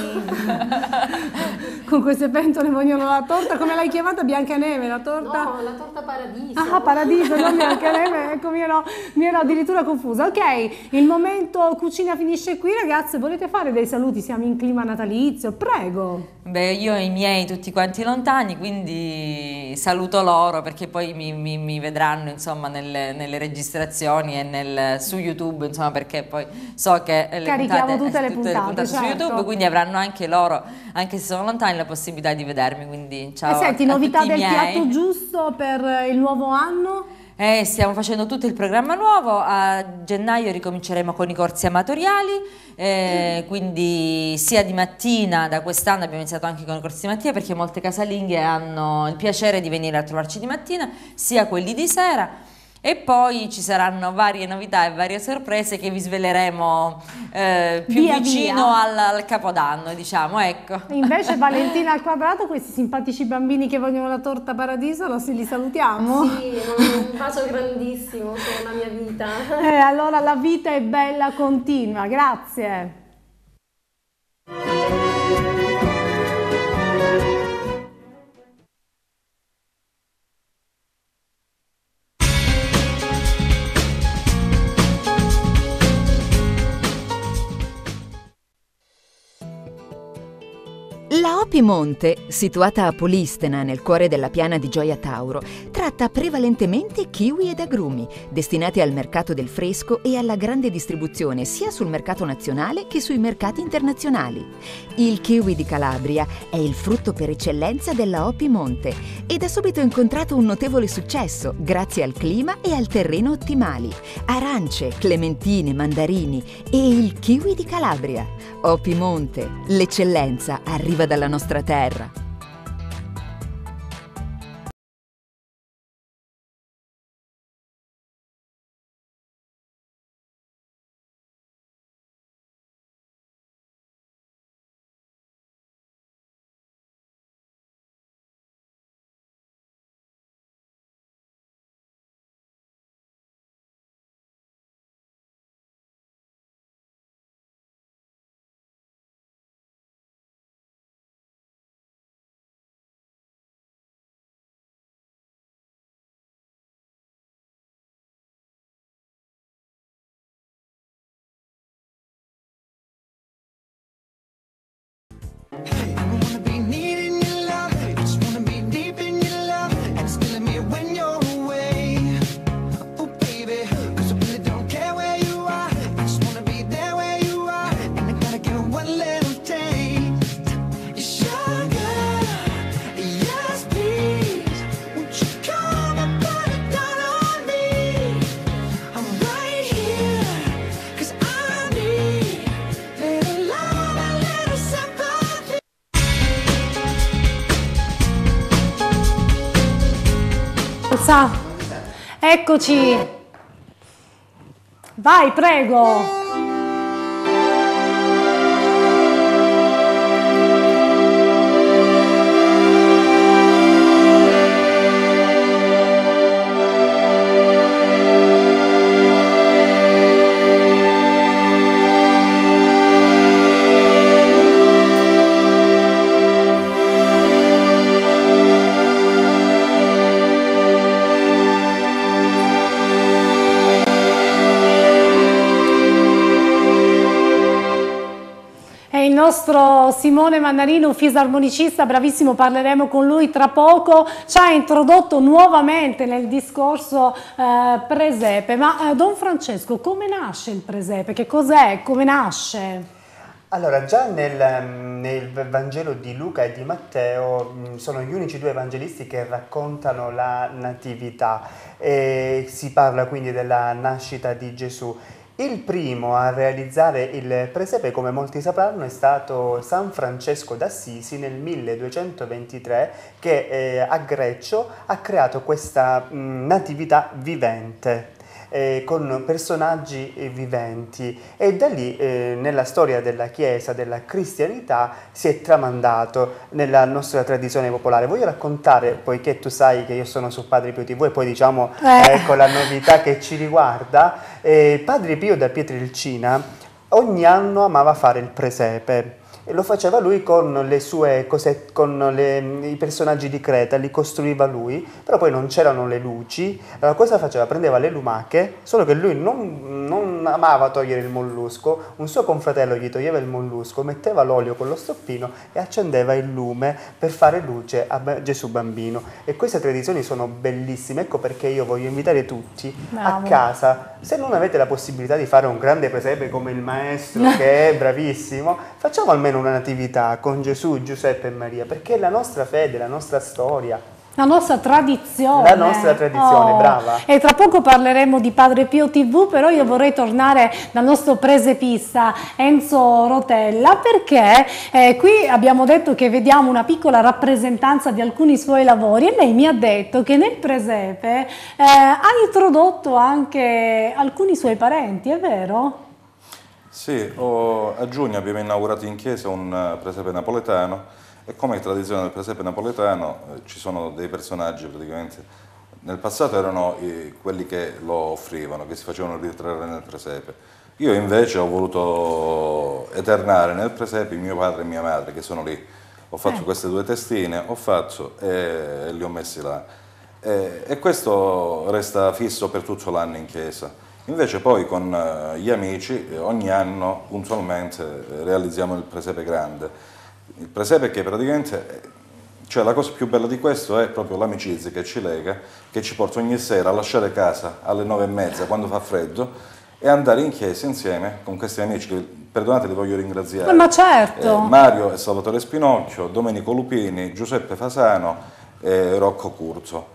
con queste pentole vogliono la torta. Come l'hai chiamata? Biancaneve, la torta? No, la torta paradiso. Ah, paradiso, non Biancaneve, ecco, mi ero, mi ero addirittura confusa. Ok, il momento cucina finisce qui, ragazze. Volete fare dei saluti? Siamo in clima natalizio, prego. Beh, io e i miei tutti quanti lontani, quindi saluto loro perché poi mi, mi- mi vedranno insomma nelle, nelle registrazioni e nel, su YouTube, insomma, perché poi so che le Carichiamo puntate, tutte le eh, puntate, su certo. YouTube, quindi avranno anche loro, anche se sono lontani, la possibilità di vedermi, quindi ciao. e senti, a- a novità tutti i del miei. piatto giusto per il nuovo anno? Eh, stiamo facendo tutto il programma nuovo, a gennaio ricominceremo con i corsi amatoriali, eh, quindi sia di mattina, da quest'anno abbiamo iniziato anche con i corsi di mattina perché molte casalinghe hanno il piacere di venire a trovarci di mattina, sia quelli di sera. E poi ci saranno varie novità e varie sorprese che vi sveleremo eh, più Via vicino via. al, al Capodanno, diciamo, ecco. Invece Valentina al quadrato, questi simpatici bambini che vogliono la torta paradiso, lo- li salutiamo? Sì, un bacio grandissimo per la mia vita. Eh, allora la vita è bella, continua, grazie. La O Piemonte, situata a Polistena, nel cuore della piana di Gioia Tauro, tratta prevalentemente kiwi ed agrumi, destinati al mercato del fresco e alla grande distribuzione sia sul mercato nazionale che sui mercati internazionali. Il kiwi di Calabria è il frutto per eccellenza della O Piemonte ed ha subito incontrato un notevole successo grazie al clima e al terreno ottimali. Arance, clementine, mandarini e il kiwi di Calabria. O Piemonte, l'eccellenza arriva dalla nostra terra. Forza! Eccoci! Vai, prego! Il nostro Simone Mannarino, un fisarmonicista bravissimo, parleremo con lui tra poco, ci ha introdotto nuovamente nel discorso eh, presepe. Ma eh, Don Francesco, come nasce il presepe? Che cos'è? Come nasce? Allora, già nel, nel Vangelo di Luca e di Matteo mh, sono gli unici due evangelisti che raccontano la natività, e si parla quindi della nascita di Gesù. Il primo a realizzare il presepe, come molti sapranno, è stato San Francesco d'Assisi nel milleduecentoventitré, che eh, a Greccio ha creato questa mh, natività vivente. Eh, con personaggi eh, viventi, e da lì eh, nella storia della Chiesa, della cristianità, si è tramandato nella nostra tradizione popolare. Voglio raccontare, poiché tu sai che io sono su Padre Pio tivù, e poi diciamo eh. ecco la novità che ci riguarda. eh, Padre Pio da Pietrelcina ogni anno amava fare il presepe. E lo faceva lui con le sue cose, con le, i personaggi di Creta, li costruiva lui, però poi non c'erano le luci. Allora cosa faceva? Prendeva le lumache, solo che lui non, non amava togliere il mollusco, un suo confratello gli toglieva il mollusco, metteva l'olio con lo stoppino e accendeva il lume per fare luce a Gesù bambino. E queste tradizioni sono bellissime, ecco perché io voglio invitare tutti Bravo. a casa, se non avete la possibilità di fare un grande presepe come il maestro che è bravissimo, facciamo almeno una natività con Gesù, Giuseppe e Maria, perché è la nostra fede, la nostra storia. La nostra tradizione. La nostra tradizione, oh. brava. E tra poco parleremo di Padre Pio tivù, però io vorrei tornare dal nostro presepista Enzo Rotella, perché eh, qui abbiamo detto che vediamo una piccola rappresentanza di alcuni suoi lavori, e lei mi ha detto che nel presepe eh, ha introdotto anche alcuni suoi parenti, è vero? Sì, oh, a giugno abbiamo inaugurato in chiesa un uh, presepe napoletano, e come è tradizione del presepe napoletano eh, ci sono dei personaggi praticamente, nel passato erano i, quelli che lo offrivano, che si facevano ritrarre nel presepe. Io invece ho voluto eternare nel presepe mio padre e mia madre, che sono lì. Ho fatto eh. queste due testine, ho fatto e, e li ho messi là. E, e questo resta fisso per tutto l'anno in chiesa. Invece poi con gli amici ogni anno puntualmente realizziamo il presepe grande. Il presepe che praticamente, cioè la cosa più bella di questo è proprio l'amicizia che ci lega, che ci porta ogni sera a lasciare casa alle nove e mezza quando fa freddo e andare in chiesa insieme con questi amici che, perdonate, li voglio ringraziare. Ma certo! Eh, Mario e Salvatore Spinocchio, Domenico Lupini, Giuseppe Fasano e Rocco Curzo.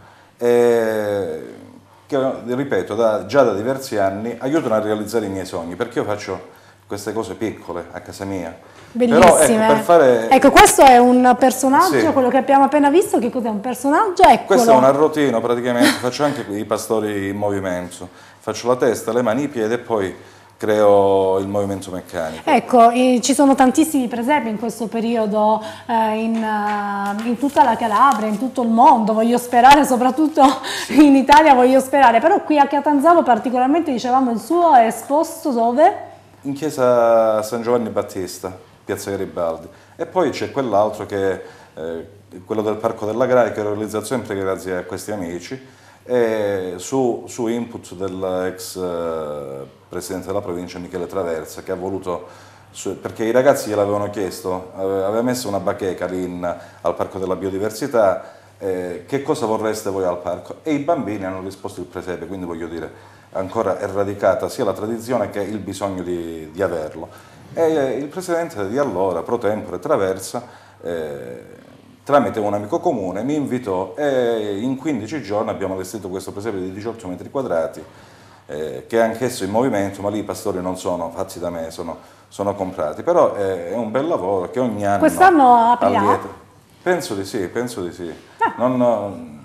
E, che, ripeto, da, già da diversi anni aiutano a realizzare i miei sogni, perché io faccio queste cose piccole a casa mia. Bellissime. Però, ecco, per fare... ecco, questo è un personaggio, sì. quello che abbiamo appena visto, che cos'è un personaggio? Eccolo. Questo è un arrotino praticamente, faccio anche i pastori in movimento, faccio la testa, le mani, i piedi e poi creo il movimento meccanico. Ecco, eh, ci sono tantissimi presepi in questo periodo eh, in, uh, in tutta la Calabria, in tutto il mondo, voglio sperare, soprattutto sì. in Italia voglio sperare, però qui a Catanzaro particolarmente, dicevamo, il suo è esposto dove? In chiesa San Giovanni Battista, piazza Garibaldi, e poi c'è quell'altro che è eh, quello del Parco della Graia, che ho realizzato sempre grazie a questi amici, e su, su input dell'ex eh, presidente della provincia Michele Traversa, che ha voluto, su, perché i ragazzi gliel'avevano chiesto, aveva messo una bacheca lì in, al Parco della Biodiversità, eh, che cosa vorreste voi al parco? E i bambini hanno risposto il presepe, quindi voglio dire, ancora è radicata sia la tradizione che il bisogno di, di averlo. E eh, il presidente di allora, pro tempore Traversa, eh, tramite un amico comune mi invitò, e in quindici giorni abbiamo allestito questo presepe di diciotto metri quadrati, eh, che è anch'esso in movimento, ma lì i pastori non sono fatti da me, sono, sono comprati, però è, è un bel lavoro che ogni anno quest'anno aprirà? Penso di sì, penso di sì. Ah. Non,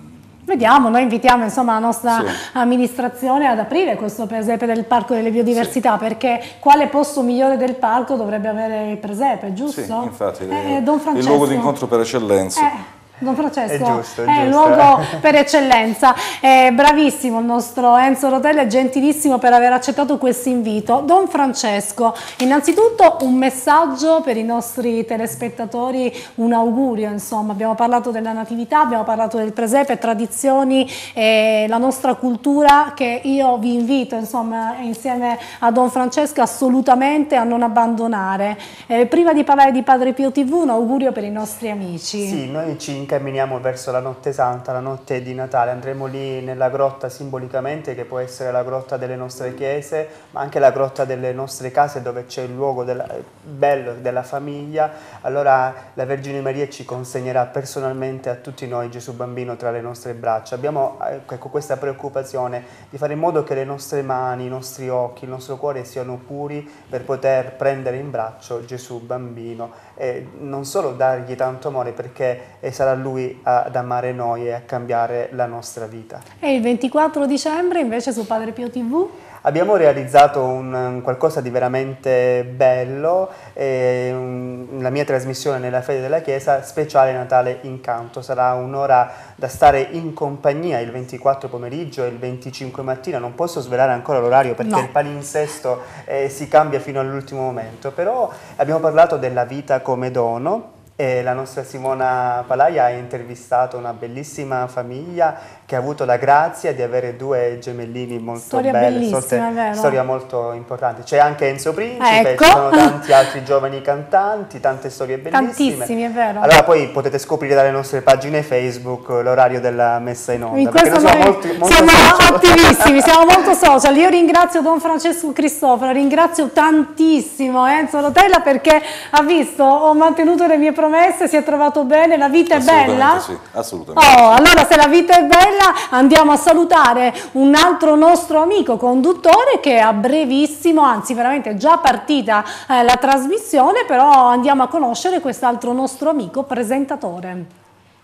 Vediamo, noi invitiamo insomma la nostra Sì. amministrazione ad aprire questo presepe del Parco delle Biodiversità, perché quale posto migliore del parco dovrebbe avere il presepe, giusto? Sì, infatti, Eh, Don il Francesco. luogo di incontro per eccellenza. Eh, Don Francesco, È giusto, è è il giusto. luogo per eccellenza. È bravissimo il nostro Enzo Rotella, è gentilissimo per aver accettato questo invito. Don Francesco, innanzitutto un messaggio per i nostri telespettatori, un augurio, insomma. Abbiamo parlato della natività, abbiamo parlato del presepe, tradizioni e la nostra cultura, che io vi invito, insomma, insieme a Don Francesco assolutamente a non abbandonare. Eh, prima di parlare di Padre Pio tivù, un augurio per i nostri amici. Sì, noi ci incamminiamo verso la notte santa, la notte di Natale. Andremo lì nella grotta simbolicamente, che può essere la grotta delle nostre chiese, ma anche la grotta delle nostre case, dove c'è il luogo della, bello della famiglia. Allora la Vergine Maria ci consegnerà personalmente a tutti noi Gesù Bambino tra le nostre braccia. Abbiamo ecco, questa preoccupazione di fare in modo che le nostre mani, i nostri occhi, il nostro cuore siano puri per poter prendere in braccio Gesù Bambino e non solo dargli tanto amore, perché sarà Lui ad amare noi e a cambiare la nostra vita. E il ventiquattro dicembre invece su Padre Pio tivù? Abbiamo realizzato un, un qualcosa di veramente bello, eh, un, la mia trasmissione Nella Fede della Chiesa, speciale Natale Incanto. Sarà un'ora da stare in compagnia il ventiquattro pomeriggio e il venticinque mattina. Non posso svelare ancora l'orario perché No. il palinsesto eh, si cambia fino all'ultimo momento, però abbiamo parlato della vita come dono. E la nostra Simona Palaia ha intervistato una bellissima famiglia che ha avuto la grazia di avere due gemellini molto Storia belle, bellissima, sorte- è vero. storia molto importante. C'è anche Enzo Principe, Ecco. ci sono tanti altri giovani cantanti, tante storie bellissime. Tantissimi, è vero. Allora poi potete scoprire dalle nostre pagine Facebook l'orario della messa in onda. In perché questo noi siamo noi molti- molto siamo social. attivissimi, siamo molto social. Io ringrazio Don Francesco Cristoforo, ringrazio tantissimo Enzo Rotella perché ha visto, ho mantenuto le mie promesse, si è trovato bene, la vita è bella? Sì, assolutamente. Oh, allora se la vita è bella andiamo a salutare un altro nostro amico conduttore che a brevissimo, anzi veramente è già partita eh, la trasmissione, però andiamo a conoscere quest'altro nostro amico presentatore.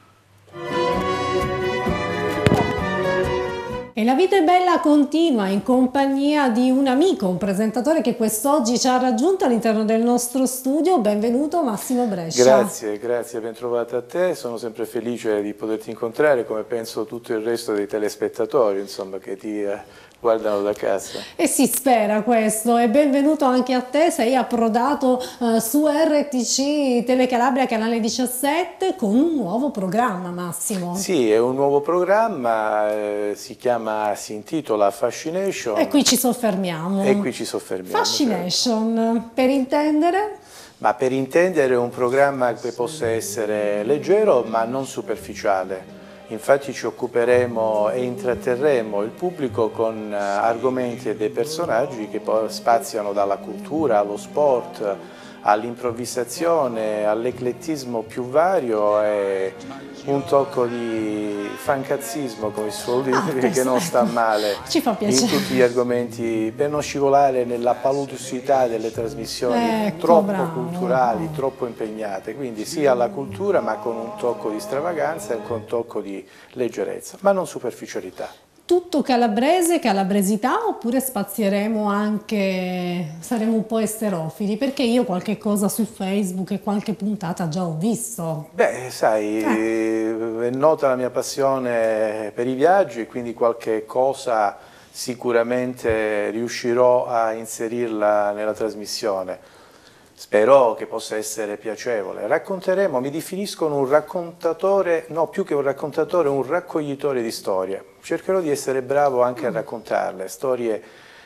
E la vita è bella continua in compagnia di un amico, un presentatore che quest'oggi ci ha raggiunto all'interno del nostro studio. Benvenuto Massimo Brescia. Grazie, grazie, ben trovata a te. Sono sempre felice di poterti incontrare, come penso tutto il resto dei telespettatori, insomma, che ti eh, guardano da casa. E si spera questo, e benvenuto anche a te, sei approdato eh, su R T C Tele Calabria canale diciassette con un nuovo programma, Massimo. Sì, è un nuovo programma, eh, si chiama, si intitola Fascination. E qui ci soffermiamo. E qui ci soffermiamo. Fascination, per intendere? Ma per intendere un programma che possa essere leggero ma non superficiale. Infatti ci occuperemo e intratterremo il pubblico con argomenti e dei personaggi che poi spaziano dalla cultura allo sport, all'improvvisazione, all'eclettismo più vario e un tocco di fancazzismo, come si suol dire, Ah, che non sta male Ci fa in piacere. tutti gli argomenti, per non scivolare nella paludosità delle trasmissioni Ecco, troppo bravo. culturali, troppo impegnate, quindi sia alla cultura ma con un tocco di stravaganza e con un tocco di leggerezza, ma non superficialità. Tutto calabrese, calabresità, oppure spazieremo anche, saremo un po' esterofili? Perché io qualche cosa su Facebook e qualche puntata già ho visto. Beh, sai, Eh. è nota la mia passione per i viaggi, quindi qualche cosa sicuramente riuscirò a inserirla nella trasmissione. Spero che possa essere piacevole. Racconteremo, mi definiscono un raccontatore, no, più che un raccontatore, un raccoglitore di storie. Cercherò di essere bravo anche a raccontarle, storie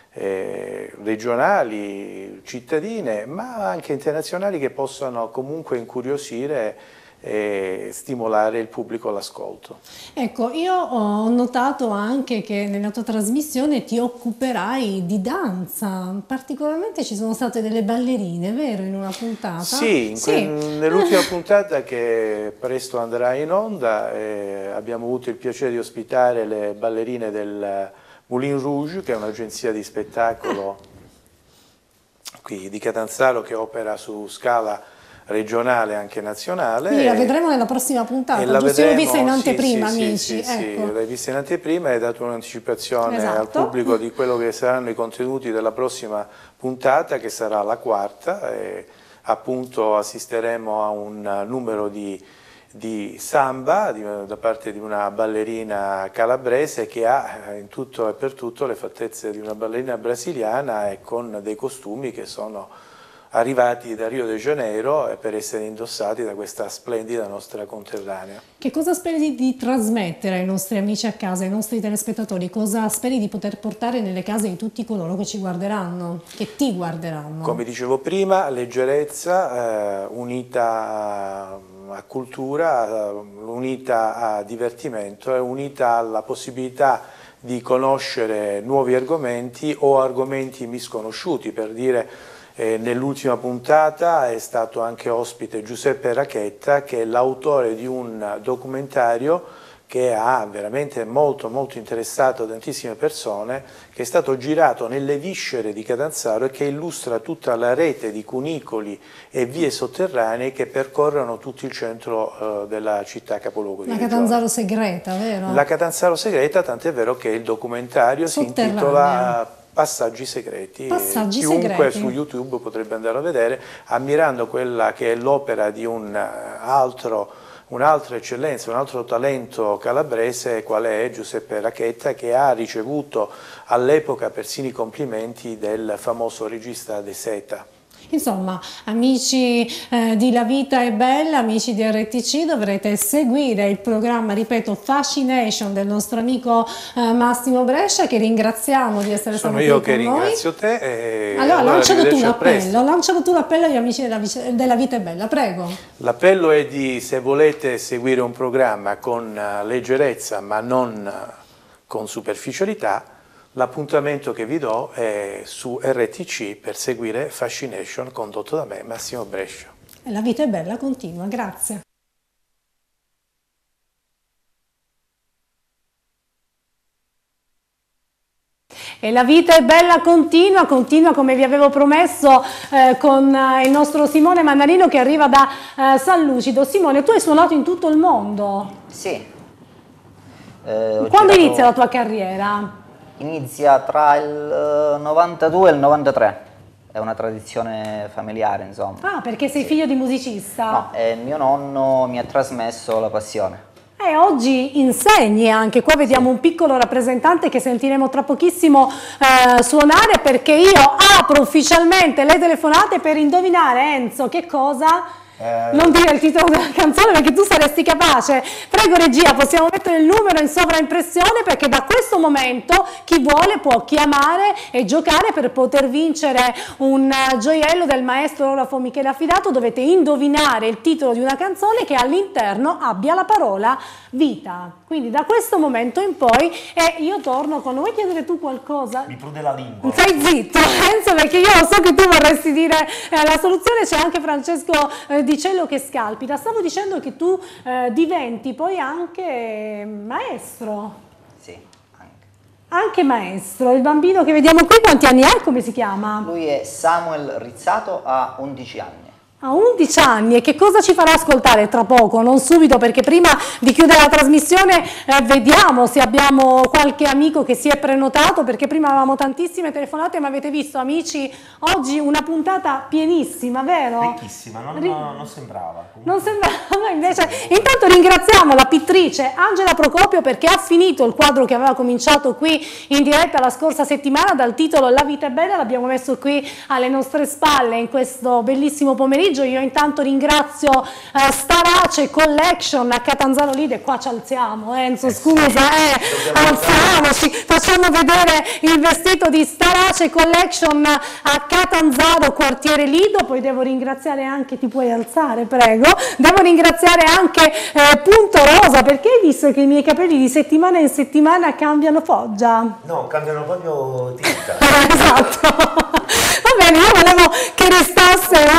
eh, regionali, cittadine, ma anche internazionali che possano comunque incuriosire e stimolare il pubblico all'ascolto. Ecco, io ho notato anche che nella tua trasmissione ti occuperai di danza, particolarmente ci sono state delle ballerine, vero, in una puntata? Sì, in Sì. que- nell'ultima puntata che presto andrà in onda eh, abbiamo avuto il piacere di ospitare le ballerine del Moulin Rouge, che è un'agenzia di spettacolo qui di Catanzaro che opera su scala regionale e anche nazionale. Quindi la vedremo nella prossima puntata, e la giusto? vedremo, L'ho vista in anteprima, sì, sì, amici. Sì, sì, ecco. l'hai vista in anteprima e hai dato un'anticipazione Esatto. al pubblico di quello che saranno i contenuti della prossima puntata, che sarà la quarta. E appunto assisteremo a un numero di, di samba di, da parte di una ballerina calabrese che ha in tutto e per tutto le fattezze di una ballerina brasiliana e con dei costumi che sono arrivati da Rio de Janeiro per essere indossati da questa splendida nostra conterranea. Che cosa speri di, di trasmettere ai nostri amici a casa, ai nostri telespettatori? Cosa speri di poter portare nelle case di tutti coloro che ci guarderanno, che ti guarderanno? Come dicevo prima, leggerezza eh, unita a cultura, unita a divertimento e unita alla possibilità di conoscere nuovi argomenti o argomenti misconosciuti. Per dire, Eh, nell'ultima puntata è stato anche ospite Giuseppe Racchetta, che è l'autore di un documentario che ha veramente molto molto interessato tantissime persone, che è stato girato nelle viscere di Catanzaro e che illustra tutta la rete di cunicoli e vie sotterranee che percorrono tutto il centro eh, della città capoluogo di La regione. Catanzaro segreta, vero? La Catanzaro segreta, tant'è vero che il documentario si intitola Passaggi segreti. Passaggi Chiunque segreti. su YouTube potrebbe andare a vedere, ammirando quella che è l'opera di un altro, un'altra eccellenza, un altro talento calabrese, quale è Giuseppe Racchetta, che ha ricevuto all'epoca persino i complimenti del famoso regista De Seta. Insomma, amici eh, di La Vita è Bella, amici di R T C, dovrete seguire il programma, ripeto, Fascination del nostro amico eh, Massimo Brescia, che ringraziamo di essere Sono stato io qui che con noi. ringrazio te. E Allora, allora lancialo tu arrivederci a presto. l'appello, lancialo tu l'appello agli amici della, vice- della Vita è Bella, prego. L'appello è di, se volete seguire un programma con uh, leggerezza ma non uh, con superficialità, l'appuntamento che vi do è su R T C per seguire Fascination, condotto da me, Massimo Brescia. La Vita è Bella continua, grazie. E La Vita è Bella continua, continua come vi avevo promesso eh, con eh, il nostro Simone Mannarino che arriva da eh, San Lucido. Simone, tu hai suonato in tutto il mondo. Sì. Eh, ho Quando girato- inizia la tua carriera? Inizia tra il novantadue e il novantatré, è una tradizione familiare, insomma. Ah, perché sei figlio di musicista? No, eh, mio nonno mi ha trasmesso la passione. E oggi insegni anche, qua vediamo un piccolo rappresentante che sentiremo tra pochissimo eh, suonare, perché io apro ufficialmente le telefonate per indovinare, Enzo, che cosa? Eh, Non dire il titolo della canzone perché tu saresti capace. Prego regia, possiamo mettere il numero in sovraimpressione, perché da questo momento chi vuole può chiamare e giocare per poter vincere un eh, gioiello del maestro Orafo Michele Affidato. Dovete indovinare il titolo di una canzone che all'interno abbia la parola vita. Quindi da questo momento in poi, e io torno con... Vuoi chiedere tu qualcosa? Mi prude la lingua. Stai zitto, Enzo, perché io so che tu vorresti dire eh, la soluzione. C'è anche Francesco eh, Di Cello che scalpita. Stavo dicendo che tu eh, diventi poi anche maestro. Sì, Anche maestro. Il bambino che vediamo qui quanti anni ha? Come si chiama? Lui è Samuel Rizzato, ha undici anni. Ha undici anni. E che cosa ci farà ascoltare tra poco? Non subito, perché prima di chiudere la trasmissione eh, vediamo se abbiamo qualche amico che si è prenotato, perché prima avevamo tantissime telefonate, ma avete visto, amici, oggi una puntata pienissima, vero? Ricchissima, non, Ri- no, non sembrava. Non sembrava, invece. Intanto ringraziamo la pittrice Angela Procopio, perché ha finito il quadro che aveva cominciato qui in diretta la scorsa settimana dal titolo La Vita è Bella. L'abbiamo messo qui alle nostre spalle in questo bellissimo pomeriggio. Io intanto ringrazio eh, Starace Collection a Catanzaro Lide. Qua ci alziamo, Enzo, scusa, eh, alziamoci, facciamo vedere il vestito di Starace Collection a Catanzaro, quartiere Lido. Poi devo ringraziare anche, ti puoi alzare, prego, devo ringraziare anche eh, Punto Rosa, perché hai visto che i miei capelli di settimana in settimana cambiano foggia? No, cambiano proprio tinta. Esatto. Va bene, io volevo che restasse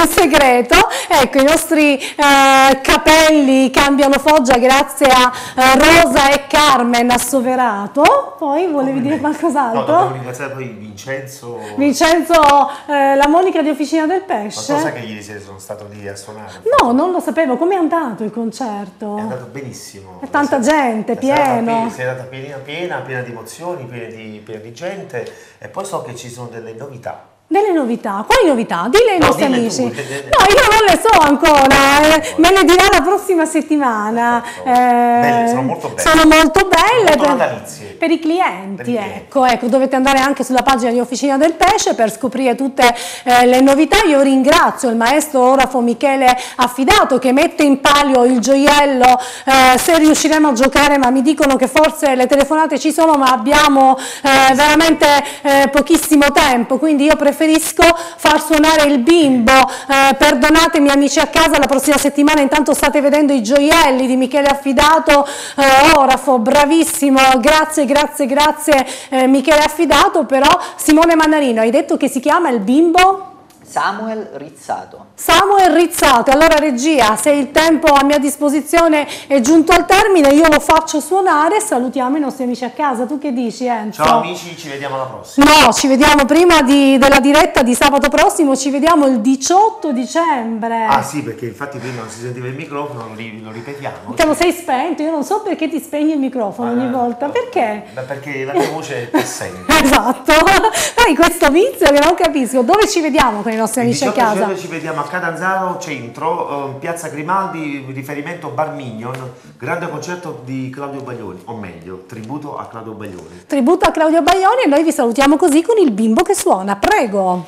un segreto. Ecco, i nostri eh, capelli cambiano foggia grazie a eh, Rosa e Carmen Assoverato. Poi volevi dire qualcos'altro? No, dobbiamo ringraziare poi Vincenzo. Vincenzo, eh, la Monica di Officina del Pesce. Ma tu sai che ieri sera sono stato lì a suonare? No, non lo sapevo. Com'è andato il concerto? È andato benissimo. È tanta gente, pieno. Si è andata piena, piena, piena di emozioni, piena di, piena di gente, e poi so che ci sono delle novità. Delle novità? Quali novità? Dille ai No, nostri dille amici. tu, dille- dille- No, io non le so ancora, eh, me le dirà la prossima settimana. Eh, Belle, sono molto belle. Sono molto belle Molto per, natalizie. per i clienti, Per i clienti. ecco, ecco, dovete andare anche sulla pagina di Officina del Pesce per scoprire tutte eh, le novità. Io ringrazio il maestro orafo Michele Affidato che mette in palio il gioiello, eh, se riusciremo a giocare, ma mi dicono che forse le telefonate ci sono, ma abbiamo eh, veramente eh, pochissimo tempo, quindi io preferisco far suonare il bimbo. Eh, perdonatemi amici a casa, la prossima settimana intanto state vedendo i gioielli di Michele Affidato, eh, orafo, bravissimo, grazie, grazie, grazie eh, Michele Affidato. Però Simone Mannarino, hai detto che si chiama il bimbo? Samuel Rizzato. Samuel Rizzato. Allora regia, se il tempo a mia disposizione è giunto al termine, io lo faccio suonare e salutiamo i nostri amici a casa. Tu che dici, Enzo? Ciao amici, ci vediamo alla prossima. No, ci vediamo prima di- della diretta di sabato prossimo, ci vediamo il diciotto dicembre. Ah sì, perché infatti prima non si sentiva il microfono, lo, ri- lo ripetiamo. Te lo sei spento, io non so perché ti spegni il microfono ogni volta, perché? Beh, perché la mia voce è assente. Esatto, hai questo vizio che non capisco. Dove ci vediamo con i nostri Il amici a diciotto casa? dicembre ci vediamo a Catanzaro Centro, eh, Piazza Grimaldi, riferimento Bar Mignon, grande concerto di Claudio Baglioni, o meglio, tributo a Claudio Baglioni. Tributo a Claudio Baglioni, e noi vi salutiamo così con il bimbo che suona, prego.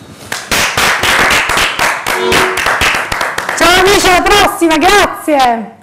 Ciao amici, alla prossima, grazie!